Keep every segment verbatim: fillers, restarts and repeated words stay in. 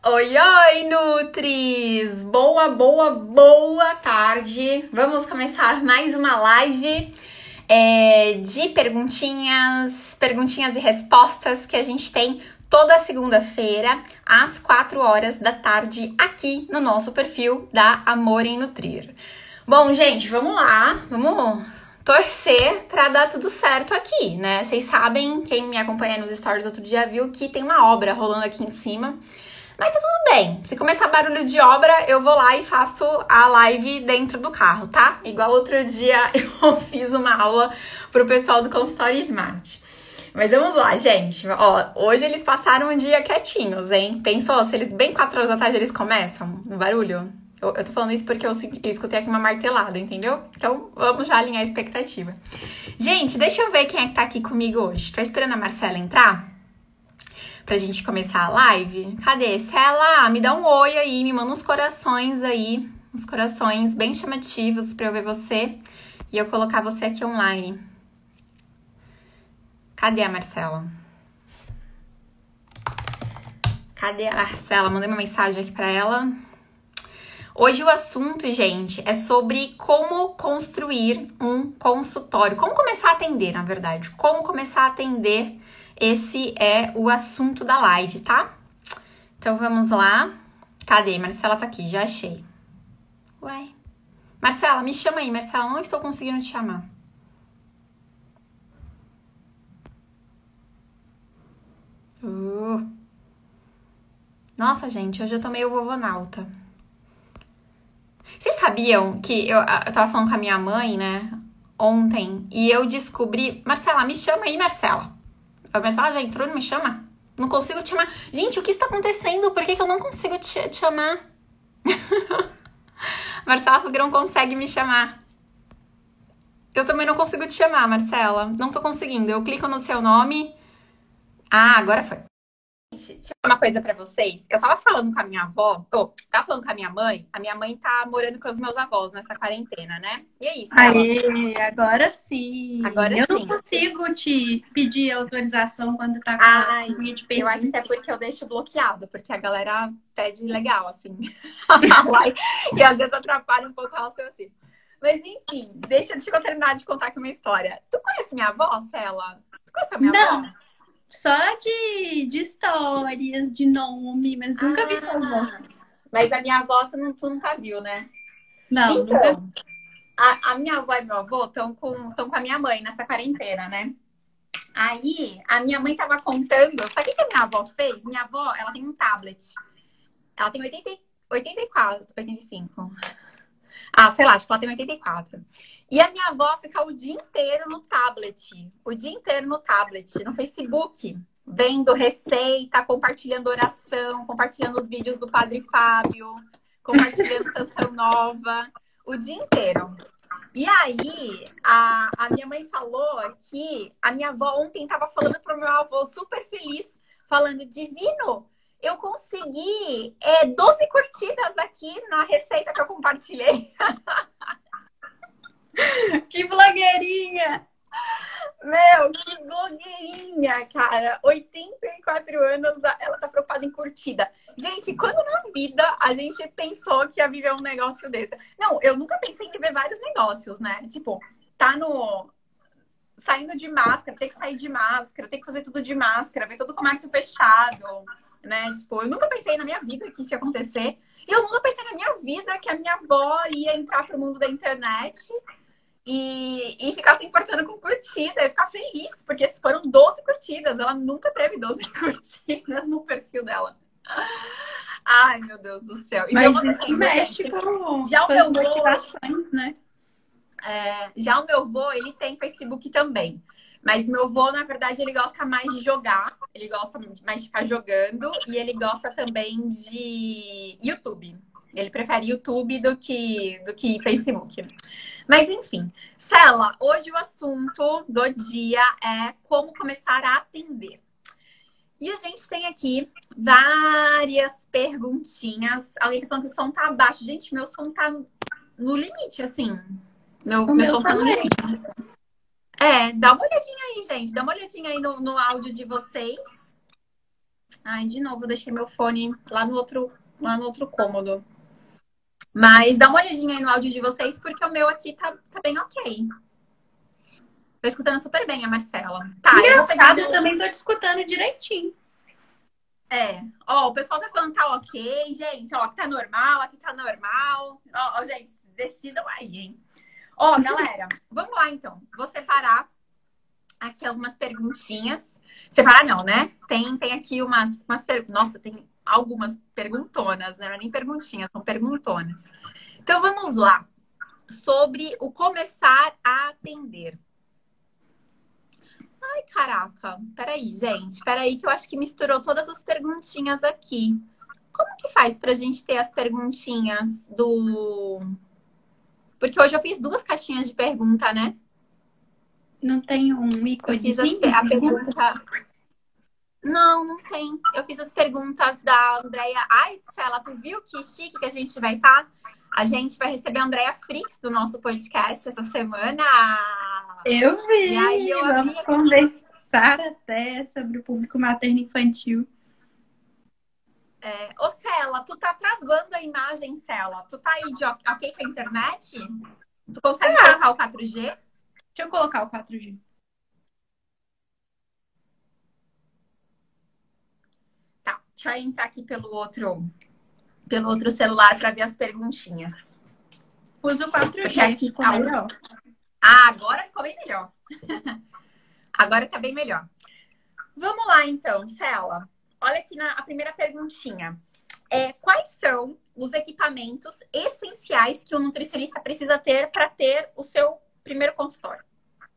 Oi, oi, Nutris! Boa, boa, boa tarde! Vamos começar mais uma live é, de perguntinhas, perguntinhas e respostas que a gente tem toda segunda-feira, às quatro horas da tarde, aqui no nosso perfil da Amor em Nutrir. Bom, gente, vamos lá, vamos torcer pra dar tudo certo aqui, né? Vocês sabem, quem me acompanha nos stories outro dia viu que tem uma obra rolando aqui em cima. Mas tá tudo bem. Se começar barulho de obra, eu vou lá e faço a live dentro do carro, tá? Igual outro dia eu fiz uma aula pro pessoal do consultório Smart. Mas vamos lá, gente. Ó, hoje eles passaram um dia quietinhos, hein? Pensou, se eles bem quatro horas da tarde eles começam no barulho? Eu, eu tô falando isso porque eu, eu escutei aqui uma martelada, entendeu? Então vamos já alinhar a expectativa. Gente, deixa eu ver quem é que tá aqui comigo hoje. Tô esperando a Marcela entrar pra gente começar a live. Cadê? Cela, me dá um oi aí, me manda uns corações aí, uns corações bem chamativos pra eu ver você e eu colocar você aqui online. Cadê a Marcela? Cadê a Marcela? Mandei uma mensagem aqui pra ela. Hoje o assunto, gente, é sobre como construir um consultório. Como começar a atender, na verdade. Como começar a atender. Esse é o assunto da live, tá? Então vamos lá. Cadê? Marcela tá aqui, já achei. Ué. Marcela, me chama aí, Marcela. Não estou conseguindo te chamar. Uh. Nossa, gente, hoje eu tô meio vovonauta. Vocês sabiam que eu, eu tava falando com a minha mãe, né? Ontem, e eu descobri... Marcela, me chama aí, Marcela. A Marcela já entrou, não me chama? Não consigo te chamar. Gente, o que está acontecendo? Por que, que eu não consigo te, te chamar? Marcela porque não consegue me chamar. Eu também não consigo te chamar, Marcela. Não tô conseguindo. Eu clico no seu nome. Ah, agora foi. Gente, deixa eu falar uma coisa pra vocês. Eu tava falando com a minha avó, oh, tava falando com a minha mãe. A minha mãe tá morando com os meus avós nessa quarentena, né? E é isso. Aê, agora sim. Agora eu sim. não consigo te pedir autorização quando tá com Ai, a de eu acho que é porque eu deixo bloqueado, porque a galera pede legal, assim. E às vezes atrapalha um pouco o raciocínio. Mas enfim, deixa, deixa eu terminar de contar aqui uma história. Tu conhece minha avó, Cela? Tu conhece a minha Não. avó? Só de, de histórias, de nome, mas nunca ah, vi sua avó. Mas a minha avó tu, não, tu nunca viu, né? Não, Então, nunca. a, a minha avó e meu avô estão com, tão com a minha mãe nessa quarentena, né? Aí, a minha mãe tava contando, sabe o que a minha avó fez? Minha avó, ela tem um tablet. Ela tem oitenta, oitenta e quatro, oitenta e cinco. Ah, sei lá, acho que ela tem oitenta e quatro. E a minha avó fica o dia inteiro no tablet. O dia inteiro no tablet, no Facebook. Vendo receita, compartilhando oração, compartilhando os vídeos do Padre Fábio, compartilhando canção nova. O dia inteiro. E aí, a, a minha mãe falou que a minha avó ontem tava falando pro meu avô super feliz, falando, Divino, eu consegui é, doze curtidas aqui na receita que eu compartilhei. Que blogueirinha! Meu, que blogueirinha, cara. oitenta e quatro anos, ela tá preocupada em curtida. Gente, quando na vida a gente pensou que ia viver um negócio desse? Não, eu nunca pensei em viver vários negócios, né? Tipo, tá no... saindo de máscara, ter que sair de máscara, ter que fazer tudo de máscara, ver todo o comércio fechado, né? Tipo, eu nunca pensei na minha vida que isso ia acontecer. E eu nunca pensei na minha vida que a minha avó ia entrar pro mundo da internet e, e ficar se importando com curtida, e ficar feliz, porque foram doze curtidas. Ela nunca teve doze curtidas no perfil dela. Ai, meu Deus do céu. E Mas meu isso mexe com, já o com meu as motivações, né? É, já o meu vô, ele tem Facebook também. Mas meu vô, na verdade, ele gosta mais de jogar. Ele gosta mais de ficar jogando. E ele gosta também de YouTube. Ele prefere YouTube do que, do que Facebook. Mas, enfim. Cela, hoje o assunto do dia é como começar a atender. E a gente tem aqui várias perguntinhas. Alguém tá falando que o som tá abaixo. Gente, meu som tá no limite, assim. Meu, O meu meu som tá no também. limite. É, dá uma olhadinha aí, gente. Dá uma olhadinha aí no, no áudio de vocês. Ai, de novo, eu deixei meu fone lá no outro, lá no outro cômodo. Mas dá uma olhadinha aí no áudio de vocês, porque o meu aqui tá, tá bem ok. Tô escutando super bem a Marcela. Tá, eu vou pegar Engraçado, meu... eu também tô te escutando direitinho. É, ó, o pessoal tá falando que tá ok, gente, ó, aqui tá normal, aqui tá normal. Ó, ó, gente, decidam aí, hein? Ó, galera, vamos lá então. Vou separar aqui algumas perguntinhas. Separar não, né? Tem, tem aqui umas, umas per... Nossa, tem algumas perguntonas, né? Não é nem perguntinhas, são perguntonas. Então vamos lá. Sobre o começar a atender. Ai, caraca. Peraí, gente. Peraí que eu acho que misturou todas as perguntinhas aqui. Como que faz pra gente ter as perguntinhas do... Porque hoje eu fiz duas caixinhas de pergunta, né? Não tem um Eu fiz as, íconezinho? a pergunta... Não, não tem. Eu fiz as perguntas da Andrea. Ai, Cela, tu viu que chique que a gente vai estar? A gente vai receber a Andrea Frix do nosso podcast essa semana. Eu vi. E aí eu Vamos abri... conversar até sobre o público materno infantil. É... Ô, Cela, tu tá travando a imagem, Cela. Tu tá aí de ok com a internet? Tu consegue Ah, colocar o quatro G? deixa eu colocar o quatro G. Tá, deixa eu entrar aqui pelo outro, pelo outro celular para ver as perguntinhas. Usa o quatro G, Porque aqui ficou tá... melhor. Ah, agora ficou bem melhor. Agora tá bem melhor. Vamos lá, então, Cela. Olha aqui na a primeira perguntinha. É, quais são os equipamentos essenciais que o nutricionista precisa ter para ter o seu primeiro consultório?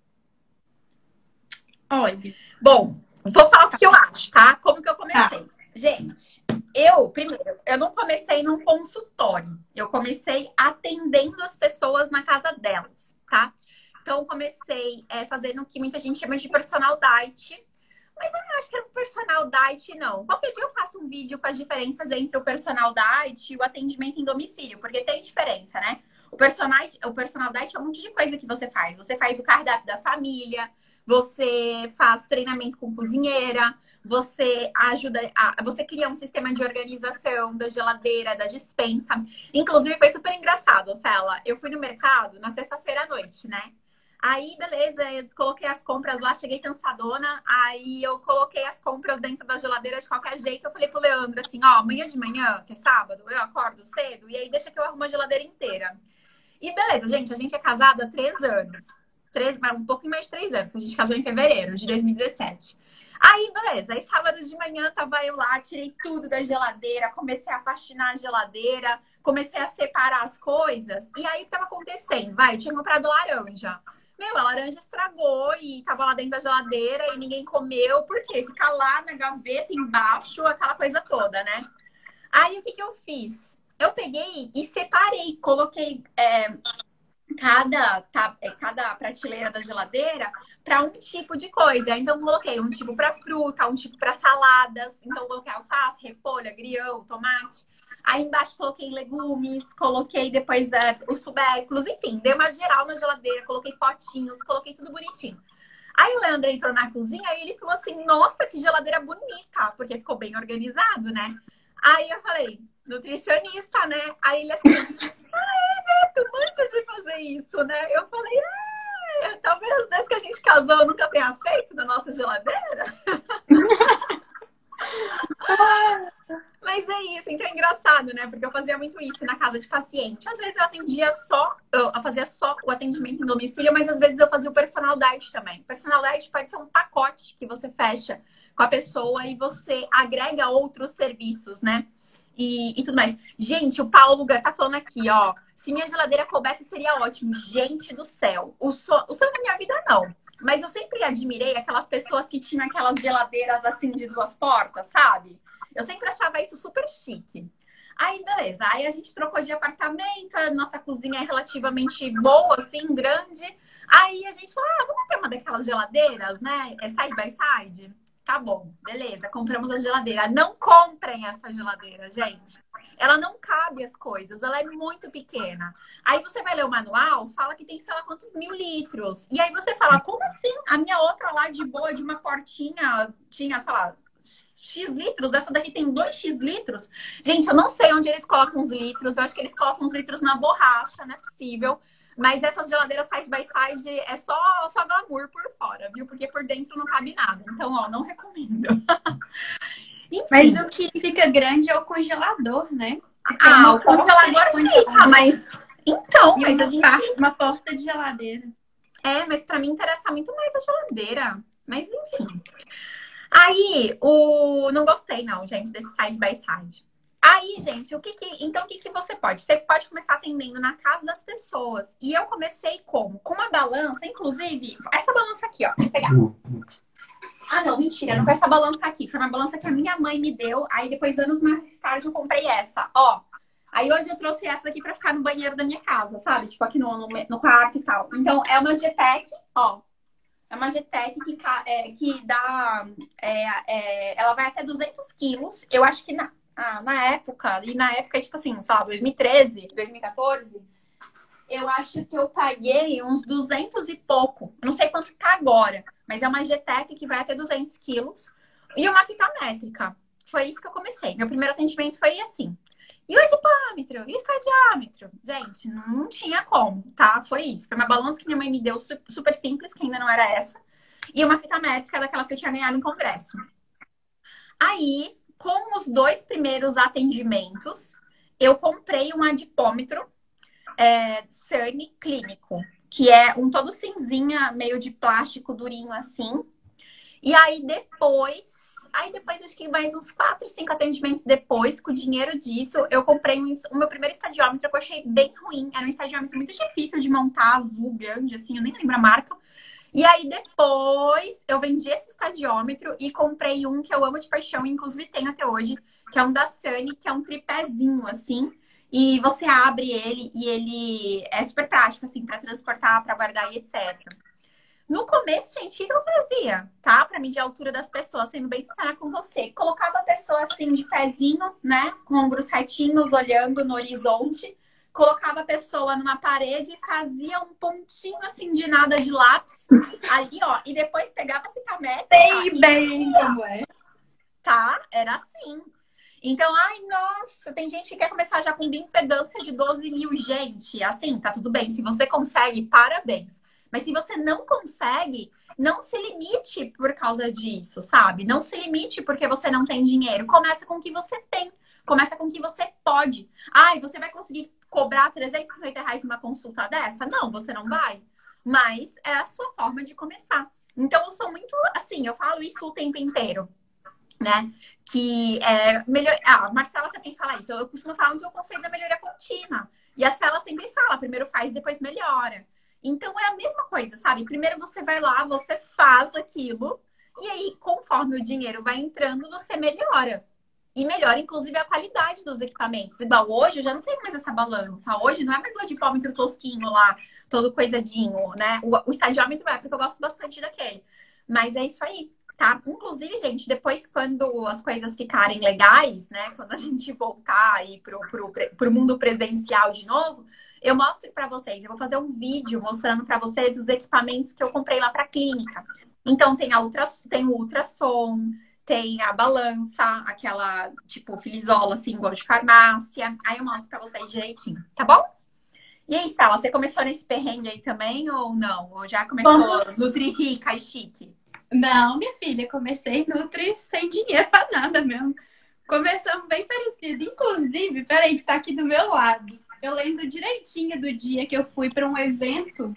Olha. Bom, vou falar o que eu acho, tá? Como que eu comecei. Tá. Gente, eu, primeiro, eu não comecei num consultório. Eu comecei atendendo as pessoas na casa delas, tá? Então, comecei é, fazendo o que muita gente chama de personal diet. Mas eu não acho que é um personal diet, não. Qualquer dia eu faço um vídeo com as diferenças entre o personal diet e o atendimento em domicílio, porque tem diferença, né? O personal, o personal diet é um monte de coisa que você faz. Você faz o cardápio da família, você faz treinamento com cozinheira, você ajuda, a, você cria um sistema de organização da geladeira, da despensa. Inclusive, foi super engraçado, Cela. Eu fui no mercado na sexta-feira à noite, né? Aí, beleza, eu coloquei as compras lá, cheguei cansadona. Aí eu coloquei as compras dentro da geladeira de qualquer jeito. Eu falei pro Leandro assim, ó, amanhã de manhã, que é sábado, eu acordo cedo, e aí deixa que eu arrumo a geladeira inteira. E beleza, gente, a gente é casada há três anos. Três, um pouquinho mais de três anos, a gente casou em fevereiro de dois mil e dezessete. Aí, beleza, aí sábado de manhã tava eu lá, tirei tudo da geladeira, comecei a faxinar a geladeira, comecei a separar as coisas. E aí, o que tava acontecendo? Vai, eu tinha comprado laranja. Meu, a laranja estragou e tava lá dentro da geladeira e ninguém comeu. Por quê? Fica lá na gaveta embaixo, aquela coisa toda, né? Aí, o que que eu fiz? Eu peguei e separei, coloquei é, cada, tá, é, cada prateleira da geladeira para um tipo de coisa. Então, coloquei um tipo para fruta, um tipo para saladas. Então, coloquei alface, repolho, agrião, tomate. Aí embaixo coloquei legumes, coloquei depois é, os tubérculos, enfim, dei uma geral na geladeira, coloquei potinhos, coloquei tudo bonitinho. Aí o Leandro entrou na cozinha e ele falou assim, nossa, que geladeira bonita, porque ficou bem organizado, né? Aí eu falei, nutricionista, né? Aí ele assim, ah, é, tu manja de fazer isso, né? Eu falei, é, talvez desde que a gente casou eu nunca tenha feito na nossa geladeira. Mas é isso, então é engraçado, né? Porque eu fazia muito isso na casa de paciente. Às vezes eu atendia só, eu fazia só o atendimento em domicílio, mas às vezes eu fazia o personal diet também. O personal diet pode ser um pacote que você fecha com a pessoa e você agrega outros serviços, né? E, e tudo mais. Gente, o Paulo Lugar tá falando aqui, ó. Se minha geladeira coubesse, seria ótimo. Gente do céu. O, so, o sonho da minha vida, não. Mas eu sempre admirei aquelas pessoas que tinham aquelas geladeiras assim de duas portas, sabe? Eu sempre achava isso super chique. Aí, beleza. Aí a gente trocou de apartamento, a nossa cozinha é relativamente boa, assim, grande. Aí a gente falou, ah, vamos ter uma daquelas geladeiras, né? É side by side? Tá bom, beleza. Compramos a geladeira. Não comprem essa geladeira, gente. Ela não cabe as coisas, ela é muito pequena. Aí você vai ler o manual, fala que tem sei lá quantos mil litros. E aí você fala, como assim? A minha outra lá de boa, de uma portinha, tinha, sei lá, X litros, essa daqui tem dois X litros. Gente, eu não sei onde eles colocam os litros, eu acho que eles colocam os litros na borracha, não é possível. Mas essas geladeiras side by side é só, só glamour por fora, viu? Porque por dentro não cabe nada. Então, ó, não recomendo. Mas o que fica grande é o congelador, né? Ah, o congelador fica, mas... Então, e mas uma, a gente... uma porta de geladeira. É, mas pra mim interessa muito mais a geladeira. Mas, enfim. Aí, o... não gostei, não, gente, desse side by side. Aí, gente, o que que... Então, o que que você pode? Você pode começar atendendo na casa das pessoas. E eu comecei como? Com uma balança, inclusive... Essa balança aqui, ó. Deixa eu pegar. Ah, não, mentira. Não foi essa balança aqui. Foi uma balança que a minha mãe me deu. Aí, depois, anos mais tarde, eu comprei essa. Ó. Aí, hoje, eu trouxe essa daqui pra ficar no banheiro da minha casa, sabe? Tipo, aqui no, no, no quarto e tal. Então, é uma G-Tech, ó. É uma G-Tech que, é, que dá... É, é, ela vai até duzentos quilos. Eu acho que na, ah, na época... E na época, tipo assim, sei lá, dois mil e treze, dois mil e quatorze... Eu acho que eu paguei uns duzentos e pouco. Não sei quanto tá agora. Mas é uma G-Tech que vai até duzentos quilos. E uma fita métrica. Foi isso que eu comecei. Meu primeiro atendimento foi assim. E o edipômetro? E o estadiômetro? Gente, não tinha como, tá? Foi isso. Foi uma balança que minha mãe me deu super simples, que ainda não era essa. E uma fita métrica daquelas que eu tinha ganhado em congresso. Aí, com os dois primeiros atendimentos, eu comprei um adipômetro é, Sunny clínico, que é um todo cinzinha, meio de plástico durinho assim. E aí depois... Aí depois, acho que mais uns quatro, cinco atendimentos depois, com o dinheiro disso, eu comprei um, o meu primeiro estadiômetro, que eu achei bem ruim. Era um estadiômetro muito difícil de montar, azul, grande, assim, eu nem lembro a marca. E aí depois, eu vendi esse estadiômetro e comprei um que eu amo de paixão, e inclusive tenho até hoje, que é um da Sunny, que é um tripézinho, assim. E você abre ele e ele é super prático, assim, para transportar, para guardar e etcétera. No começo, gente, o que eu fazia, tá? Pra medir a altura das pessoas, sendo bem sincera com você. Colocava a pessoa assim, de pezinho, né? Com ombros retinhos, olhando no horizonte. Colocava a pessoa numa parede e fazia um pontinho assim de nada de lápis. Ali, ó. E depois pegava a fita métrica. Sei bem como é. Tá? Era assim. Então, ai, nossa, tem gente que quer começar já com bioimpedância de doze mil. Gente, assim, tá tudo bem. Se você consegue, parabéns. Mas se você não consegue, não se limite por causa disso, sabe? Não se limite porque você não tem dinheiro. Começa com o que você tem. Começa com o que você pode. Ai, você vai conseguir cobrar trezentos e cinquenta reais numa consulta dessa? Não, você não vai. Mas é a sua forma de começar. Então, eu sou muito, assim, eu falo isso o tempo inteiro, né? Que é melhor... Ah, a Marcela também fala isso. Eu costumo falar que o conceito da melhoria contínua. E a Cela sempre fala, primeiro faz, depois melhora. Então, é a mesma coisa, sabe? Primeiro você vai lá, você faz aquilo. E aí, conforme o dinheiro vai entrando, você melhora. E melhora, inclusive, a qualidade dos equipamentos. Igual hoje, eu já não tenho mais essa balança. Hoje não é mais o adipômetro tosquinho lá, todo coisadinho, né? O, o estadiômetro é, porque eu gosto bastante daquele. Mas é isso aí, tá? Inclusive, gente, depois quando as coisas ficarem legais, né? Quando a gente voltar aí pro, pro, pro mundo presencial de novo... Eu mostro para vocês, eu vou fazer um vídeo mostrando para vocês os equipamentos que eu comprei lá para a clínica. Então, tem, a ultra, tem o ultrassom, tem a balança, aquela tipo filizola, assim, igual de farmácia. Aí eu mostro para vocês direitinho, tá bom? E aí, Sala, você começou nesse perrengue aí também ou não? Ou já começou Vamos. Nutri rica e chique? Não, minha filha, comecei Nutri sem dinheiro para nada mesmo. Começamos bem parecido. Inclusive, peraí, que tá aqui do meu lado. Eu lembro direitinho do dia que eu fui para um evento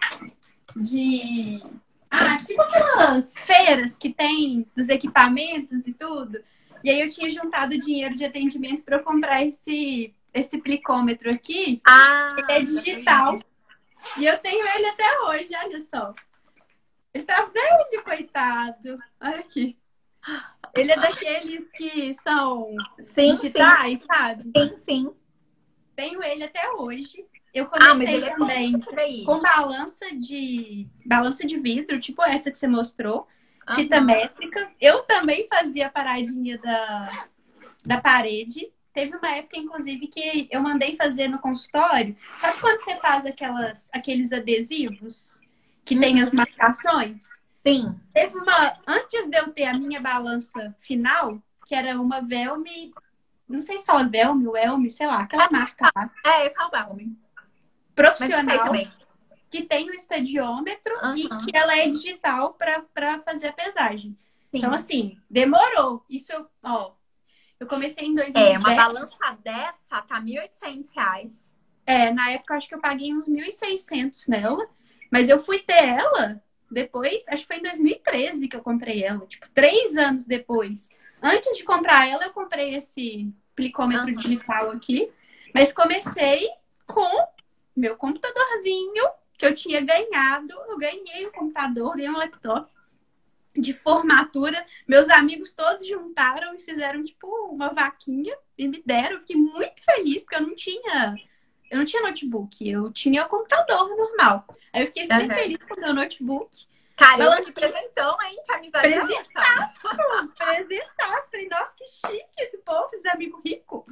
de... Ah, tipo aquelas feiras que tem dos equipamentos e tudo. E aí eu tinha juntado dinheiro de atendimento para eu comprar esse, esse plicômetro aqui. Ah, ele é digital. E eu tenho ele até hoje, olha só. Ele tá velho, coitado. Olha aqui. Ele é daqueles que são sim, digitais, sim. sabe? Sim, sim. Tenho ele até hoje. Eu comecei ah, também é com balança de balança de vidro, tipo essa que você mostrou, uhum. Fita métrica. Eu também fazia a paradinha da, da parede. Teve uma época, inclusive, que eu mandei fazer no consultório. Sabe quando você faz aquelas, aqueles adesivos que uhum. tem as marcações? Sim. Teve uma. Antes de eu ter a minha balança final, que era uma Velme. Não sei se fala Velme ou Elme, sei lá, aquela marca lá. É, eu falo Belme. Mas eu sei Profissional, também. que tem o estadiômetro e Aham. que ela é digital para fazer a pesagem. Então, Sim. assim, demorou. Isso, eu, ó, eu comecei em É, uma dois mil e dez. balança dessa tá mil e oitocentos reais. É, na época, eu acho que eu paguei uns mil e seiscentos nela. Mas eu fui ter ela depois, acho que foi em dois mil e treze que eu comprei ela. Tipo, três anos depois. Antes de comprar ela, eu comprei esse plicômetro Aham. digital aqui. Mas comecei com meu computadorzinho que eu tinha ganhado. Eu ganhei um computador, ganhei um laptop de formatura. Meus amigos todos juntaram e fizeram, tipo, uma vaquinha e me deram. Eu fiquei muito feliz, porque eu não tinha... Eu não tinha notebook, eu tinha o computador normal. Aí eu fiquei super Aham. feliz com o meu notebook. Caramba, que Balancei, presentão, hein? Que amizade é essa? presentaço, presentaço. Falei, nossa, que chique esse povo, esse amigo rico.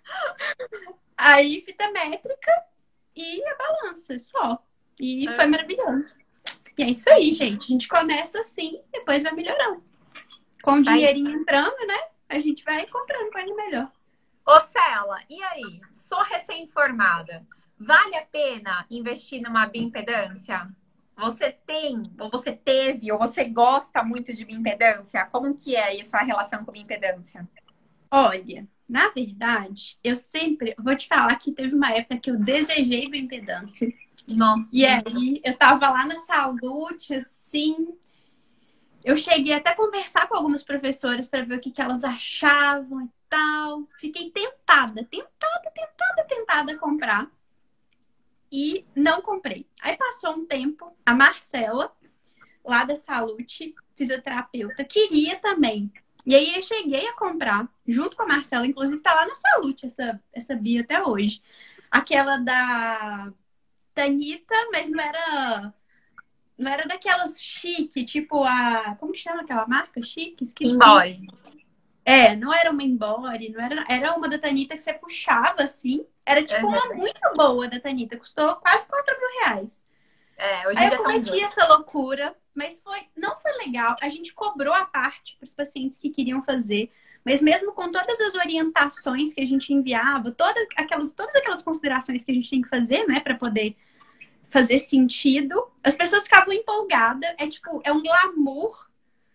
Aí, fita métrica e a balança, só. E foi Aham. maravilhoso. E é isso aí, gente. A gente começa assim, depois vai melhorando. Com o Vai. dinheirinho entrando, né? A gente vai comprando coisa melhor. Ô, Cela, e aí? Sou recém-formada. Vale a pena investir numa bioimpedância? Você tem, ou você teve, ou você gosta muito de bioimpedância? Como que é aí a sua relação com bioimpedância? Olha, na verdade, eu sempre vou te falar que teve uma época que eu desejei bioimpedância. Não. E aí, eu tava lá na Salute, assim. Eu cheguei até a conversar com algumas professoras para ver o que, que elas achavam e tal. Fiquei tentada, tentada, tentada, tentada a comprar. E não comprei. Aí passou um tempo, a Marcela, lá da Salute, fisioterapeuta, queria também. E aí eu cheguei a comprar, junto com a Marcela, inclusive tá lá na Salute essa, essa bio até hoje. Aquela da Tanita, mas não era... Não era daquelas chique, tipo a... Como que chama aquela marca chique? Esqueci. Embora. É, não era uma Embore, não era... Era uma da Tanita que você puxava, assim. Era tipo uma Uhum. muito boa da Tanita. Custou quase quatro mil reais. É, hoje em Aí eu dia são cometi dois. essa loucura, mas foi, não foi legal. A gente cobrou a parte para os pacientes que queriam fazer, mas mesmo com todas as orientações que a gente enviava, todas aquelas, todas aquelas considerações que a gente tem que fazer, né, para poder fazer sentido, as pessoas ficavam empolgadas. É tipo, é um glamour,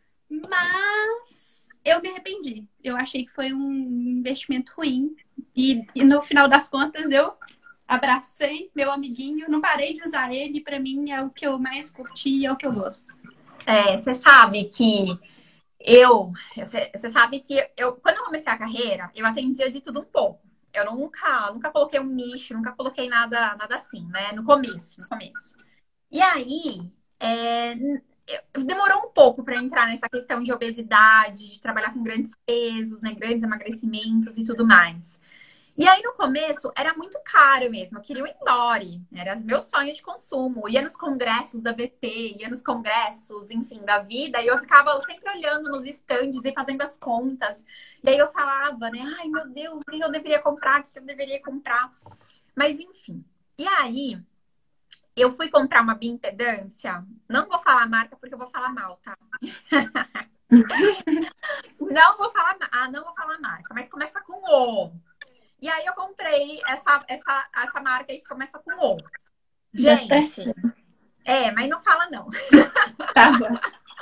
mas eu me arrependi. Eu achei que foi um investimento ruim. E, e no final das contas, eu abracei meu amiguinho, não parei de usar ele, pra mim é o que eu mais curti e é o que eu gosto. É, você sabe que eu, você você sabe que eu, quando eu comecei a carreira, eu atendia de tudo um pouco. Eu nunca, nunca coloquei um nicho, nunca coloquei nada, nada assim, né? No começo, no começo. E aí, é, eu- demorou um pouco para entrar nessa questão de obesidade, de trabalhar com grandes pesos, né? Grandes emagrecimentos e tudo mais. E aí, no começo, era muito caro mesmo. Eu queria o indoor, era meu sonho de consumo. Ia nos congressos da V P, ia nos congressos, enfim, da vida. E eu ficava sempre olhando nos estandes e fazendo as contas. E aí eu falava, né? Ai, meu Deus, o que eu deveria comprar? O que eu deveria comprar? Mas, enfim. E aí, eu fui comprar uma bioimpedância. Não vou falar a marca porque eu vou falar mal, tá? Não vou falar, ma- ah, não vou falar a marca, mas começa com O. E aí eu comprei essa, essa, essa marca aí que começa com O. Já tá Gente, é, mas não fala não. tá bom.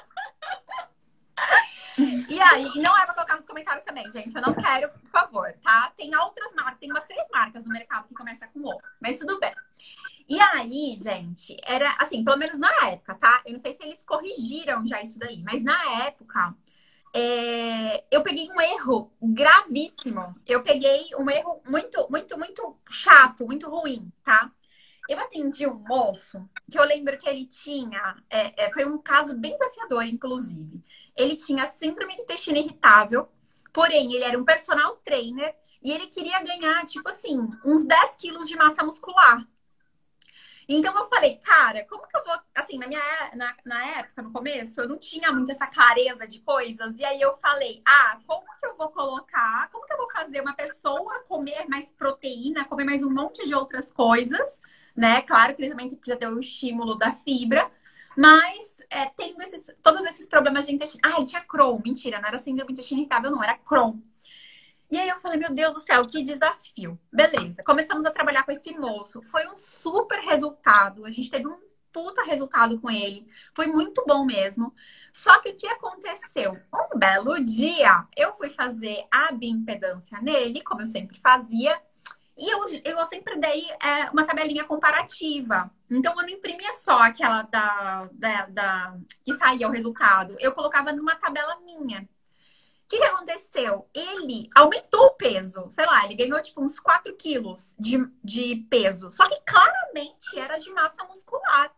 E aí, não é pra colocar nos comentários também, gente. Eu não quero, por favor, tá? Tem outras marcas, tem umas três marcas no mercado que começam com O, mas tudo bem. E aí, gente, era assim, pelo menos na época, tá? Eu não sei se eles corrigiram já isso daí, mas na época, é, eu peguei um erro gravíssimo. Eu peguei um erro muito, muito, muito chato, muito ruim, tá? Eu atendi um moço que eu lembro que ele tinha, é, é, foi um caso bem desafiador, inclusive. Ele tinha síndrome de intestino irritável, porém, ele era um personal trainer e ele queria ganhar, tipo assim, uns dez quilos de massa muscular. Então eu falei, cara, como que eu vou. Assim, na minha na, na época, no começo, eu não tinha muito essa clareza de coisas. E aí eu falei, ah, como que eu vou colocar? Como que eu vou fazer uma pessoa comer mais proteína, comer mais um monte de outras coisas, né? Claro que ele também precisa ter o estímulo da fibra, mas é, tendo esses, todos esses problemas de intestino. Ai, tinha Crohn. Mentira, não era síndrome do intestino irritável, não. Era Crohn. E aí eu falei, meu Deus do céu, que desafio. Beleza, começamos a trabalhar com esse moço. Foi um super resultado. A gente teve um puta resultado com ele. Foi muito bom mesmo. Só que o que aconteceu? Um belo dia, eu fui fazer a bioimpedância nele, como eu sempre fazia. E eu, eu sempre dei é, uma tabelinha comparativa. Então, eu não imprimia só aquela da, da, da, que saía o resultado. Eu colocava numa tabela minha. O que, que aconteceu? Ele aumentou o peso. Sei lá, ele ganhou tipo uns quatro quilos de, de peso. Só que claramente era de massa muscular.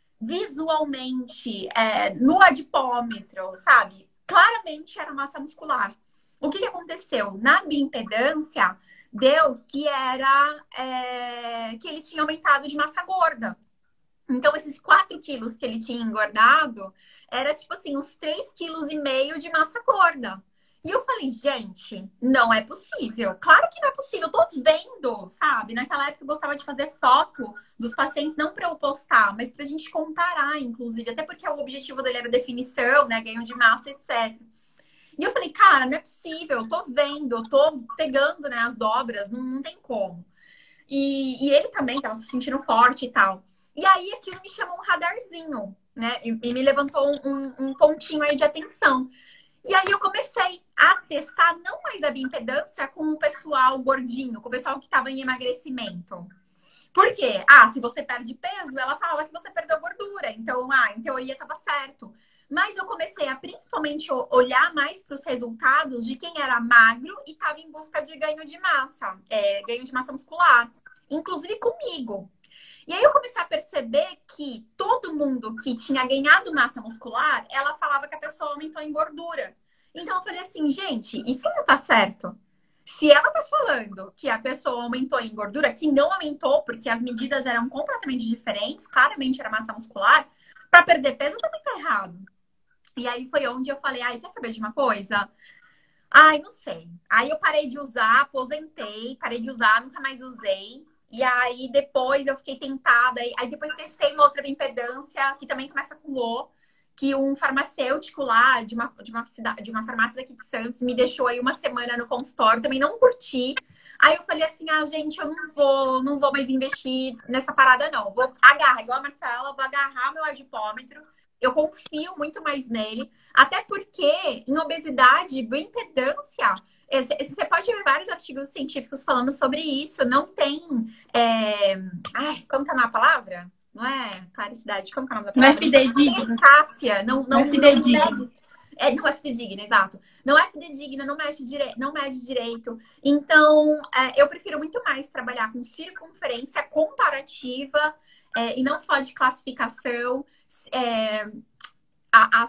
Visualmente, é, no adipômetro, sabe? Claramente era massa muscular. O que, que aconteceu? Na bioimpedância, deu que era é, que ele tinha aumentado de massa gorda. Então, esses quatro quilos que ele tinha engordado, era tipo assim, uns três quilos e meio de massa gorda. E eu falei, gente, não é possível. Claro que não é possível. Eu tô vendo, sabe? Naquela época eu gostava de fazer foto dos pacientes, não para eu postar, mas pra gente comparar, inclusive. Até porque o objetivo dele era definição, né? Ganho de massa, etcétera. E eu falei, cara, não é possível. Eu tô vendo, eu tô pegando, né, as dobras. Não, não tem como. E, e ele também tava se sentindo forte e tal. E aí aquilo me chamou um radarzinho, né? E, e me levantou um, um pontinho aí de atenção. E aí eu comecei a testar não mais a bioimpedância com o pessoal gordinho, com o pessoal que estava em emagrecimento. Por quê? Ah, se você perde peso, ela falava que você perdeu gordura. Então, ah, em teoria estava certo. Mas eu comecei a principalmente olhar mais para os resultados de quem era magro e estava em busca de ganho de massa, é, ganho de massa muscular, inclusive comigo. E aí eu comecei a perceber que todo mundo que tinha ganhado massa muscular, ela falava que a pessoa aumentou em gordura. Então eu falei assim, gente, isso não tá certo. Se ela tá falando que a pessoa aumentou em gordura, que não aumentou, porque as medidas eram completamente diferentes, claramente era massa muscular, para perder peso também tá errado. E aí foi onde eu falei, ai, quer saber de uma coisa? Ai, não sei. Aí eu parei de usar, aposentei, parei de usar, nunca mais usei. E aí depois eu fiquei tentada. Aí depois testei uma outra bioimpedância, que também começa com O, que um farmacêutico lá de uma, de uma cidade, de uma farmácia daqui de Santos me deixou aí uma semana no consultório, também não curti. Aí eu falei assim, ah, gente, eu não vou, não vou mais investir nessa parada, não. Vou agarrar, igual a Marcela, vou agarrar meu adipômetro. Eu confio muito mais nele. Até porque, em obesidade, bioimpedância, você pode ver vários artigos científicos falando sobre isso. Não tem... É... Ai, como que é a palavra? Não é claricidade, como que é o nome da palavra? Não é fidedigna. Eficácia. Não, não, não é fidedigna. Não é, não é fidedigna, exato. Não é fidedigna, não mede, dire... não mede direito. Então, é, eu prefiro muito mais trabalhar com circunferência comparativa é, e não só de classificação. É, a, a,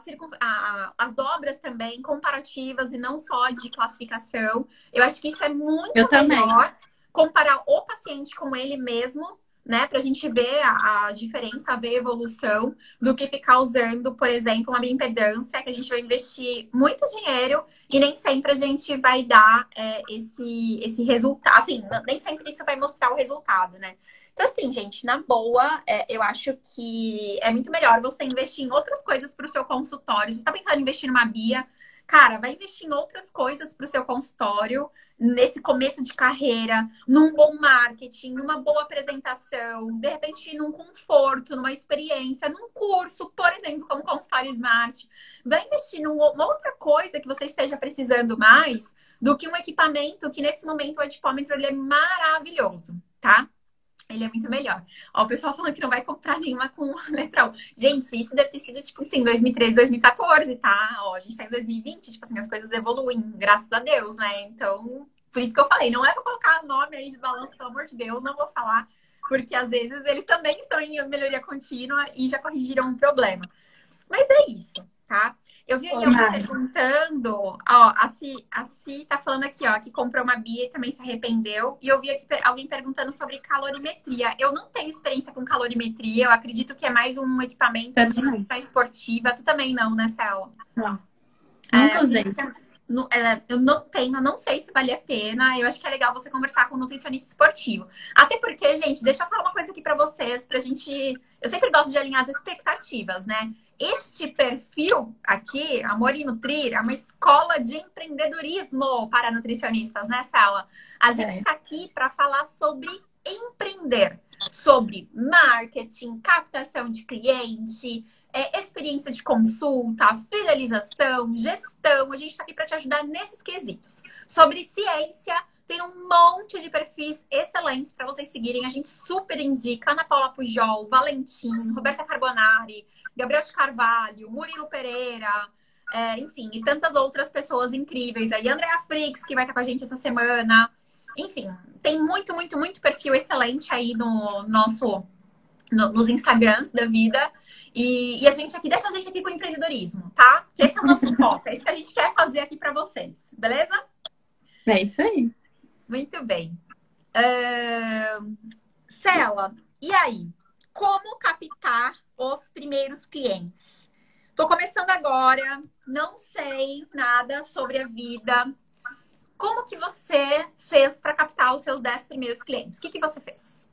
a, as dobras também comparativas e não só de classificação. Eu acho que isso é muito eu melhor também. comparar o paciente com ele mesmo, né? Pra gente ver a, a diferença, ver a evolução, do que ficar usando, por exemplo, uma bioimpedância, que a gente vai investir muito dinheiro e nem sempre a gente vai dar é, esse, esse resultado. Assim, nem sempre isso vai mostrar o resultado, né? Então, assim, gente, na boa, é, eu acho que é muito melhor você investir em outras coisas para o seu consultório. Se você tá pensando em investir numa Bia, cara, vai investir em outras coisas para o seu consultório, nesse começo de carreira, num bom marketing, numa boa apresentação, de repente num conforto, numa experiência, num curso, por exemplo, como Consultório Smart. Vai investir numa outra coisa que você esteja precisando mais do que um equipamento que, nesse momento, o adipômetro ele é maravilhoso, tá? Ele é muito melhor. Ó, o pessoal falando que não vai comprar nenhuma com letra U. Gente, isso deve ter sido, tipo assim, dois mil e treze, dois mil e quatorze, tá? Ó, a gente tá em dois mil e vinte, tipo assim, as coisas evoluem, graças a Deus, né? Então, por isso que eu falei, não é pra colocar nome aí de balanço, pelo amor de Deus, não vou falar, porque às vezes eles também estão em melhoria contínua e já corrigiram um problema. Mas é isso, tá? Eu vi aí alguém perguntando, ó, a Si, a Si tá falando aqui, ó, que comprou uma Bia e também se arrependeu. E eu vi aqui alguém perguntando sobre calorimetria. Eu não tenho experiência com calorimetria, eu acredito que é mais um equipamento de esportiva. Tu também não, né, Cel? Não. É, Nunca usei. física, não- é, eu não tenho, eu não sei se vale a pena. Eu acho que é legal você conversar com um nutricionista esportivo. Até porque, gente, deixa eu falar uma coisa aqui pra vocês, pra gente. Eu sempre gosto de alinhar as expectativas, né? Este perfil aqui, Amor e Nutrir, é uma escola de empreendedorismo para nutricionistas, né, Sala? A gente É. está aqui para falar sobre empreender, sobre marketing, captação de cliente, é, experiência de consulta, fidelização, gestão. A gente está aqui para te ajudar nesses quesitos. Sobre ciência, tem um monte de perfis excelentes para vocês seguirem. A gente super indica Ana Paula Pujol, Valentim, Roberta Carbonari, Gabriel de Carvalho, Murilo Pereira, é, enfim, e tantas outras pessoas incríveis. Aí, Andrea Frix, que vai estar com a gente essa semana. Enfim, tem muito, muito, muito perfil excelente aí no nosso, no, nos Instagrams da vida. E, e a gente aqui, deixa a gente aqui com o empreendedorismo, tá? Que esse é o nosso foco, é isso que a gente quer fazer aqui para vocês, beleza? É isso aí. Muito bem. Uh, Cela, e aí? Como captar os primeiros clientes? Tô começando agora, não sei nada sobre a vida. Como que você fez para captar os seus dez primeiros clientes? O que que você fez?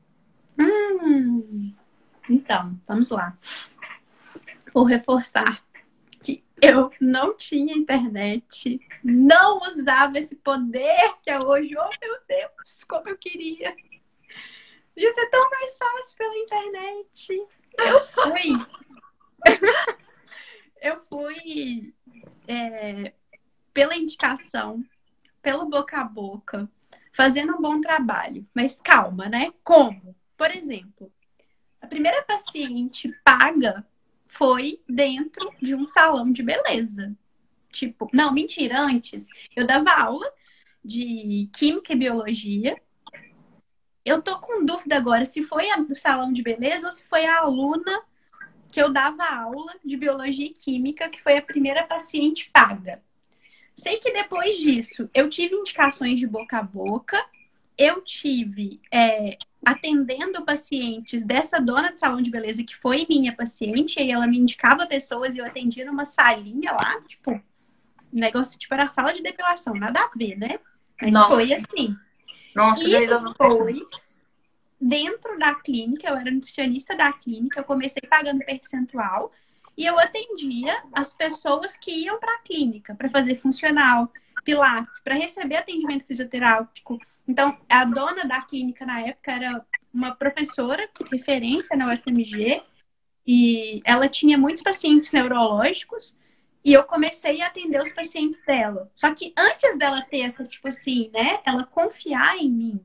Hum, então, vamos lá. Vou reforçar que eu não tinha internet, não usava esse poder que é hoje. Oh, meu Deus, como eu queria. Ia ser tão mais fácil pela internet. Eu fui. eu fui é, pela indicação, pelo boca a boca, fazendo um bom trabalho. Mas calma, né? Como? Por exemplo, a primeira paciente paga foi dentro de um salão de beleza. Tipo, não, mentira, antes. Eu dava aula de química e biologia. Eu tô com dúvida agora se foi a do salão de beleza ou se foi a aluna que eu dava aula de biologia e química, que foi a primeira paciente paga. Sei que depois disso eu tive indicações de boca a boca, eu tive é, atendendo pacientes dessa dona de salão de beleza que foi minha paciente, e ela me indicava pessoas e eu atendia numa salinha lá, tipo, negócio tipo era sala de depilação, nada a ver, né? Mas Nossa. foi assim. Nossa, e depois, dentro da clínica, eu era nutricionista da clínica, eu comecei pagando percentual e eu atendia as pessoas que iam para a clínica para fazer funcional, pilates, para receber atendimento fisioterápico. Então, a dona da clínica na época era uma professora, referência na U F M G, e ela tinha muitos pacientes neurológicos. E eu comecei a atender os pacientes dela. Só que antes dela ter essa, tipo assim, né? Ela confiar em mim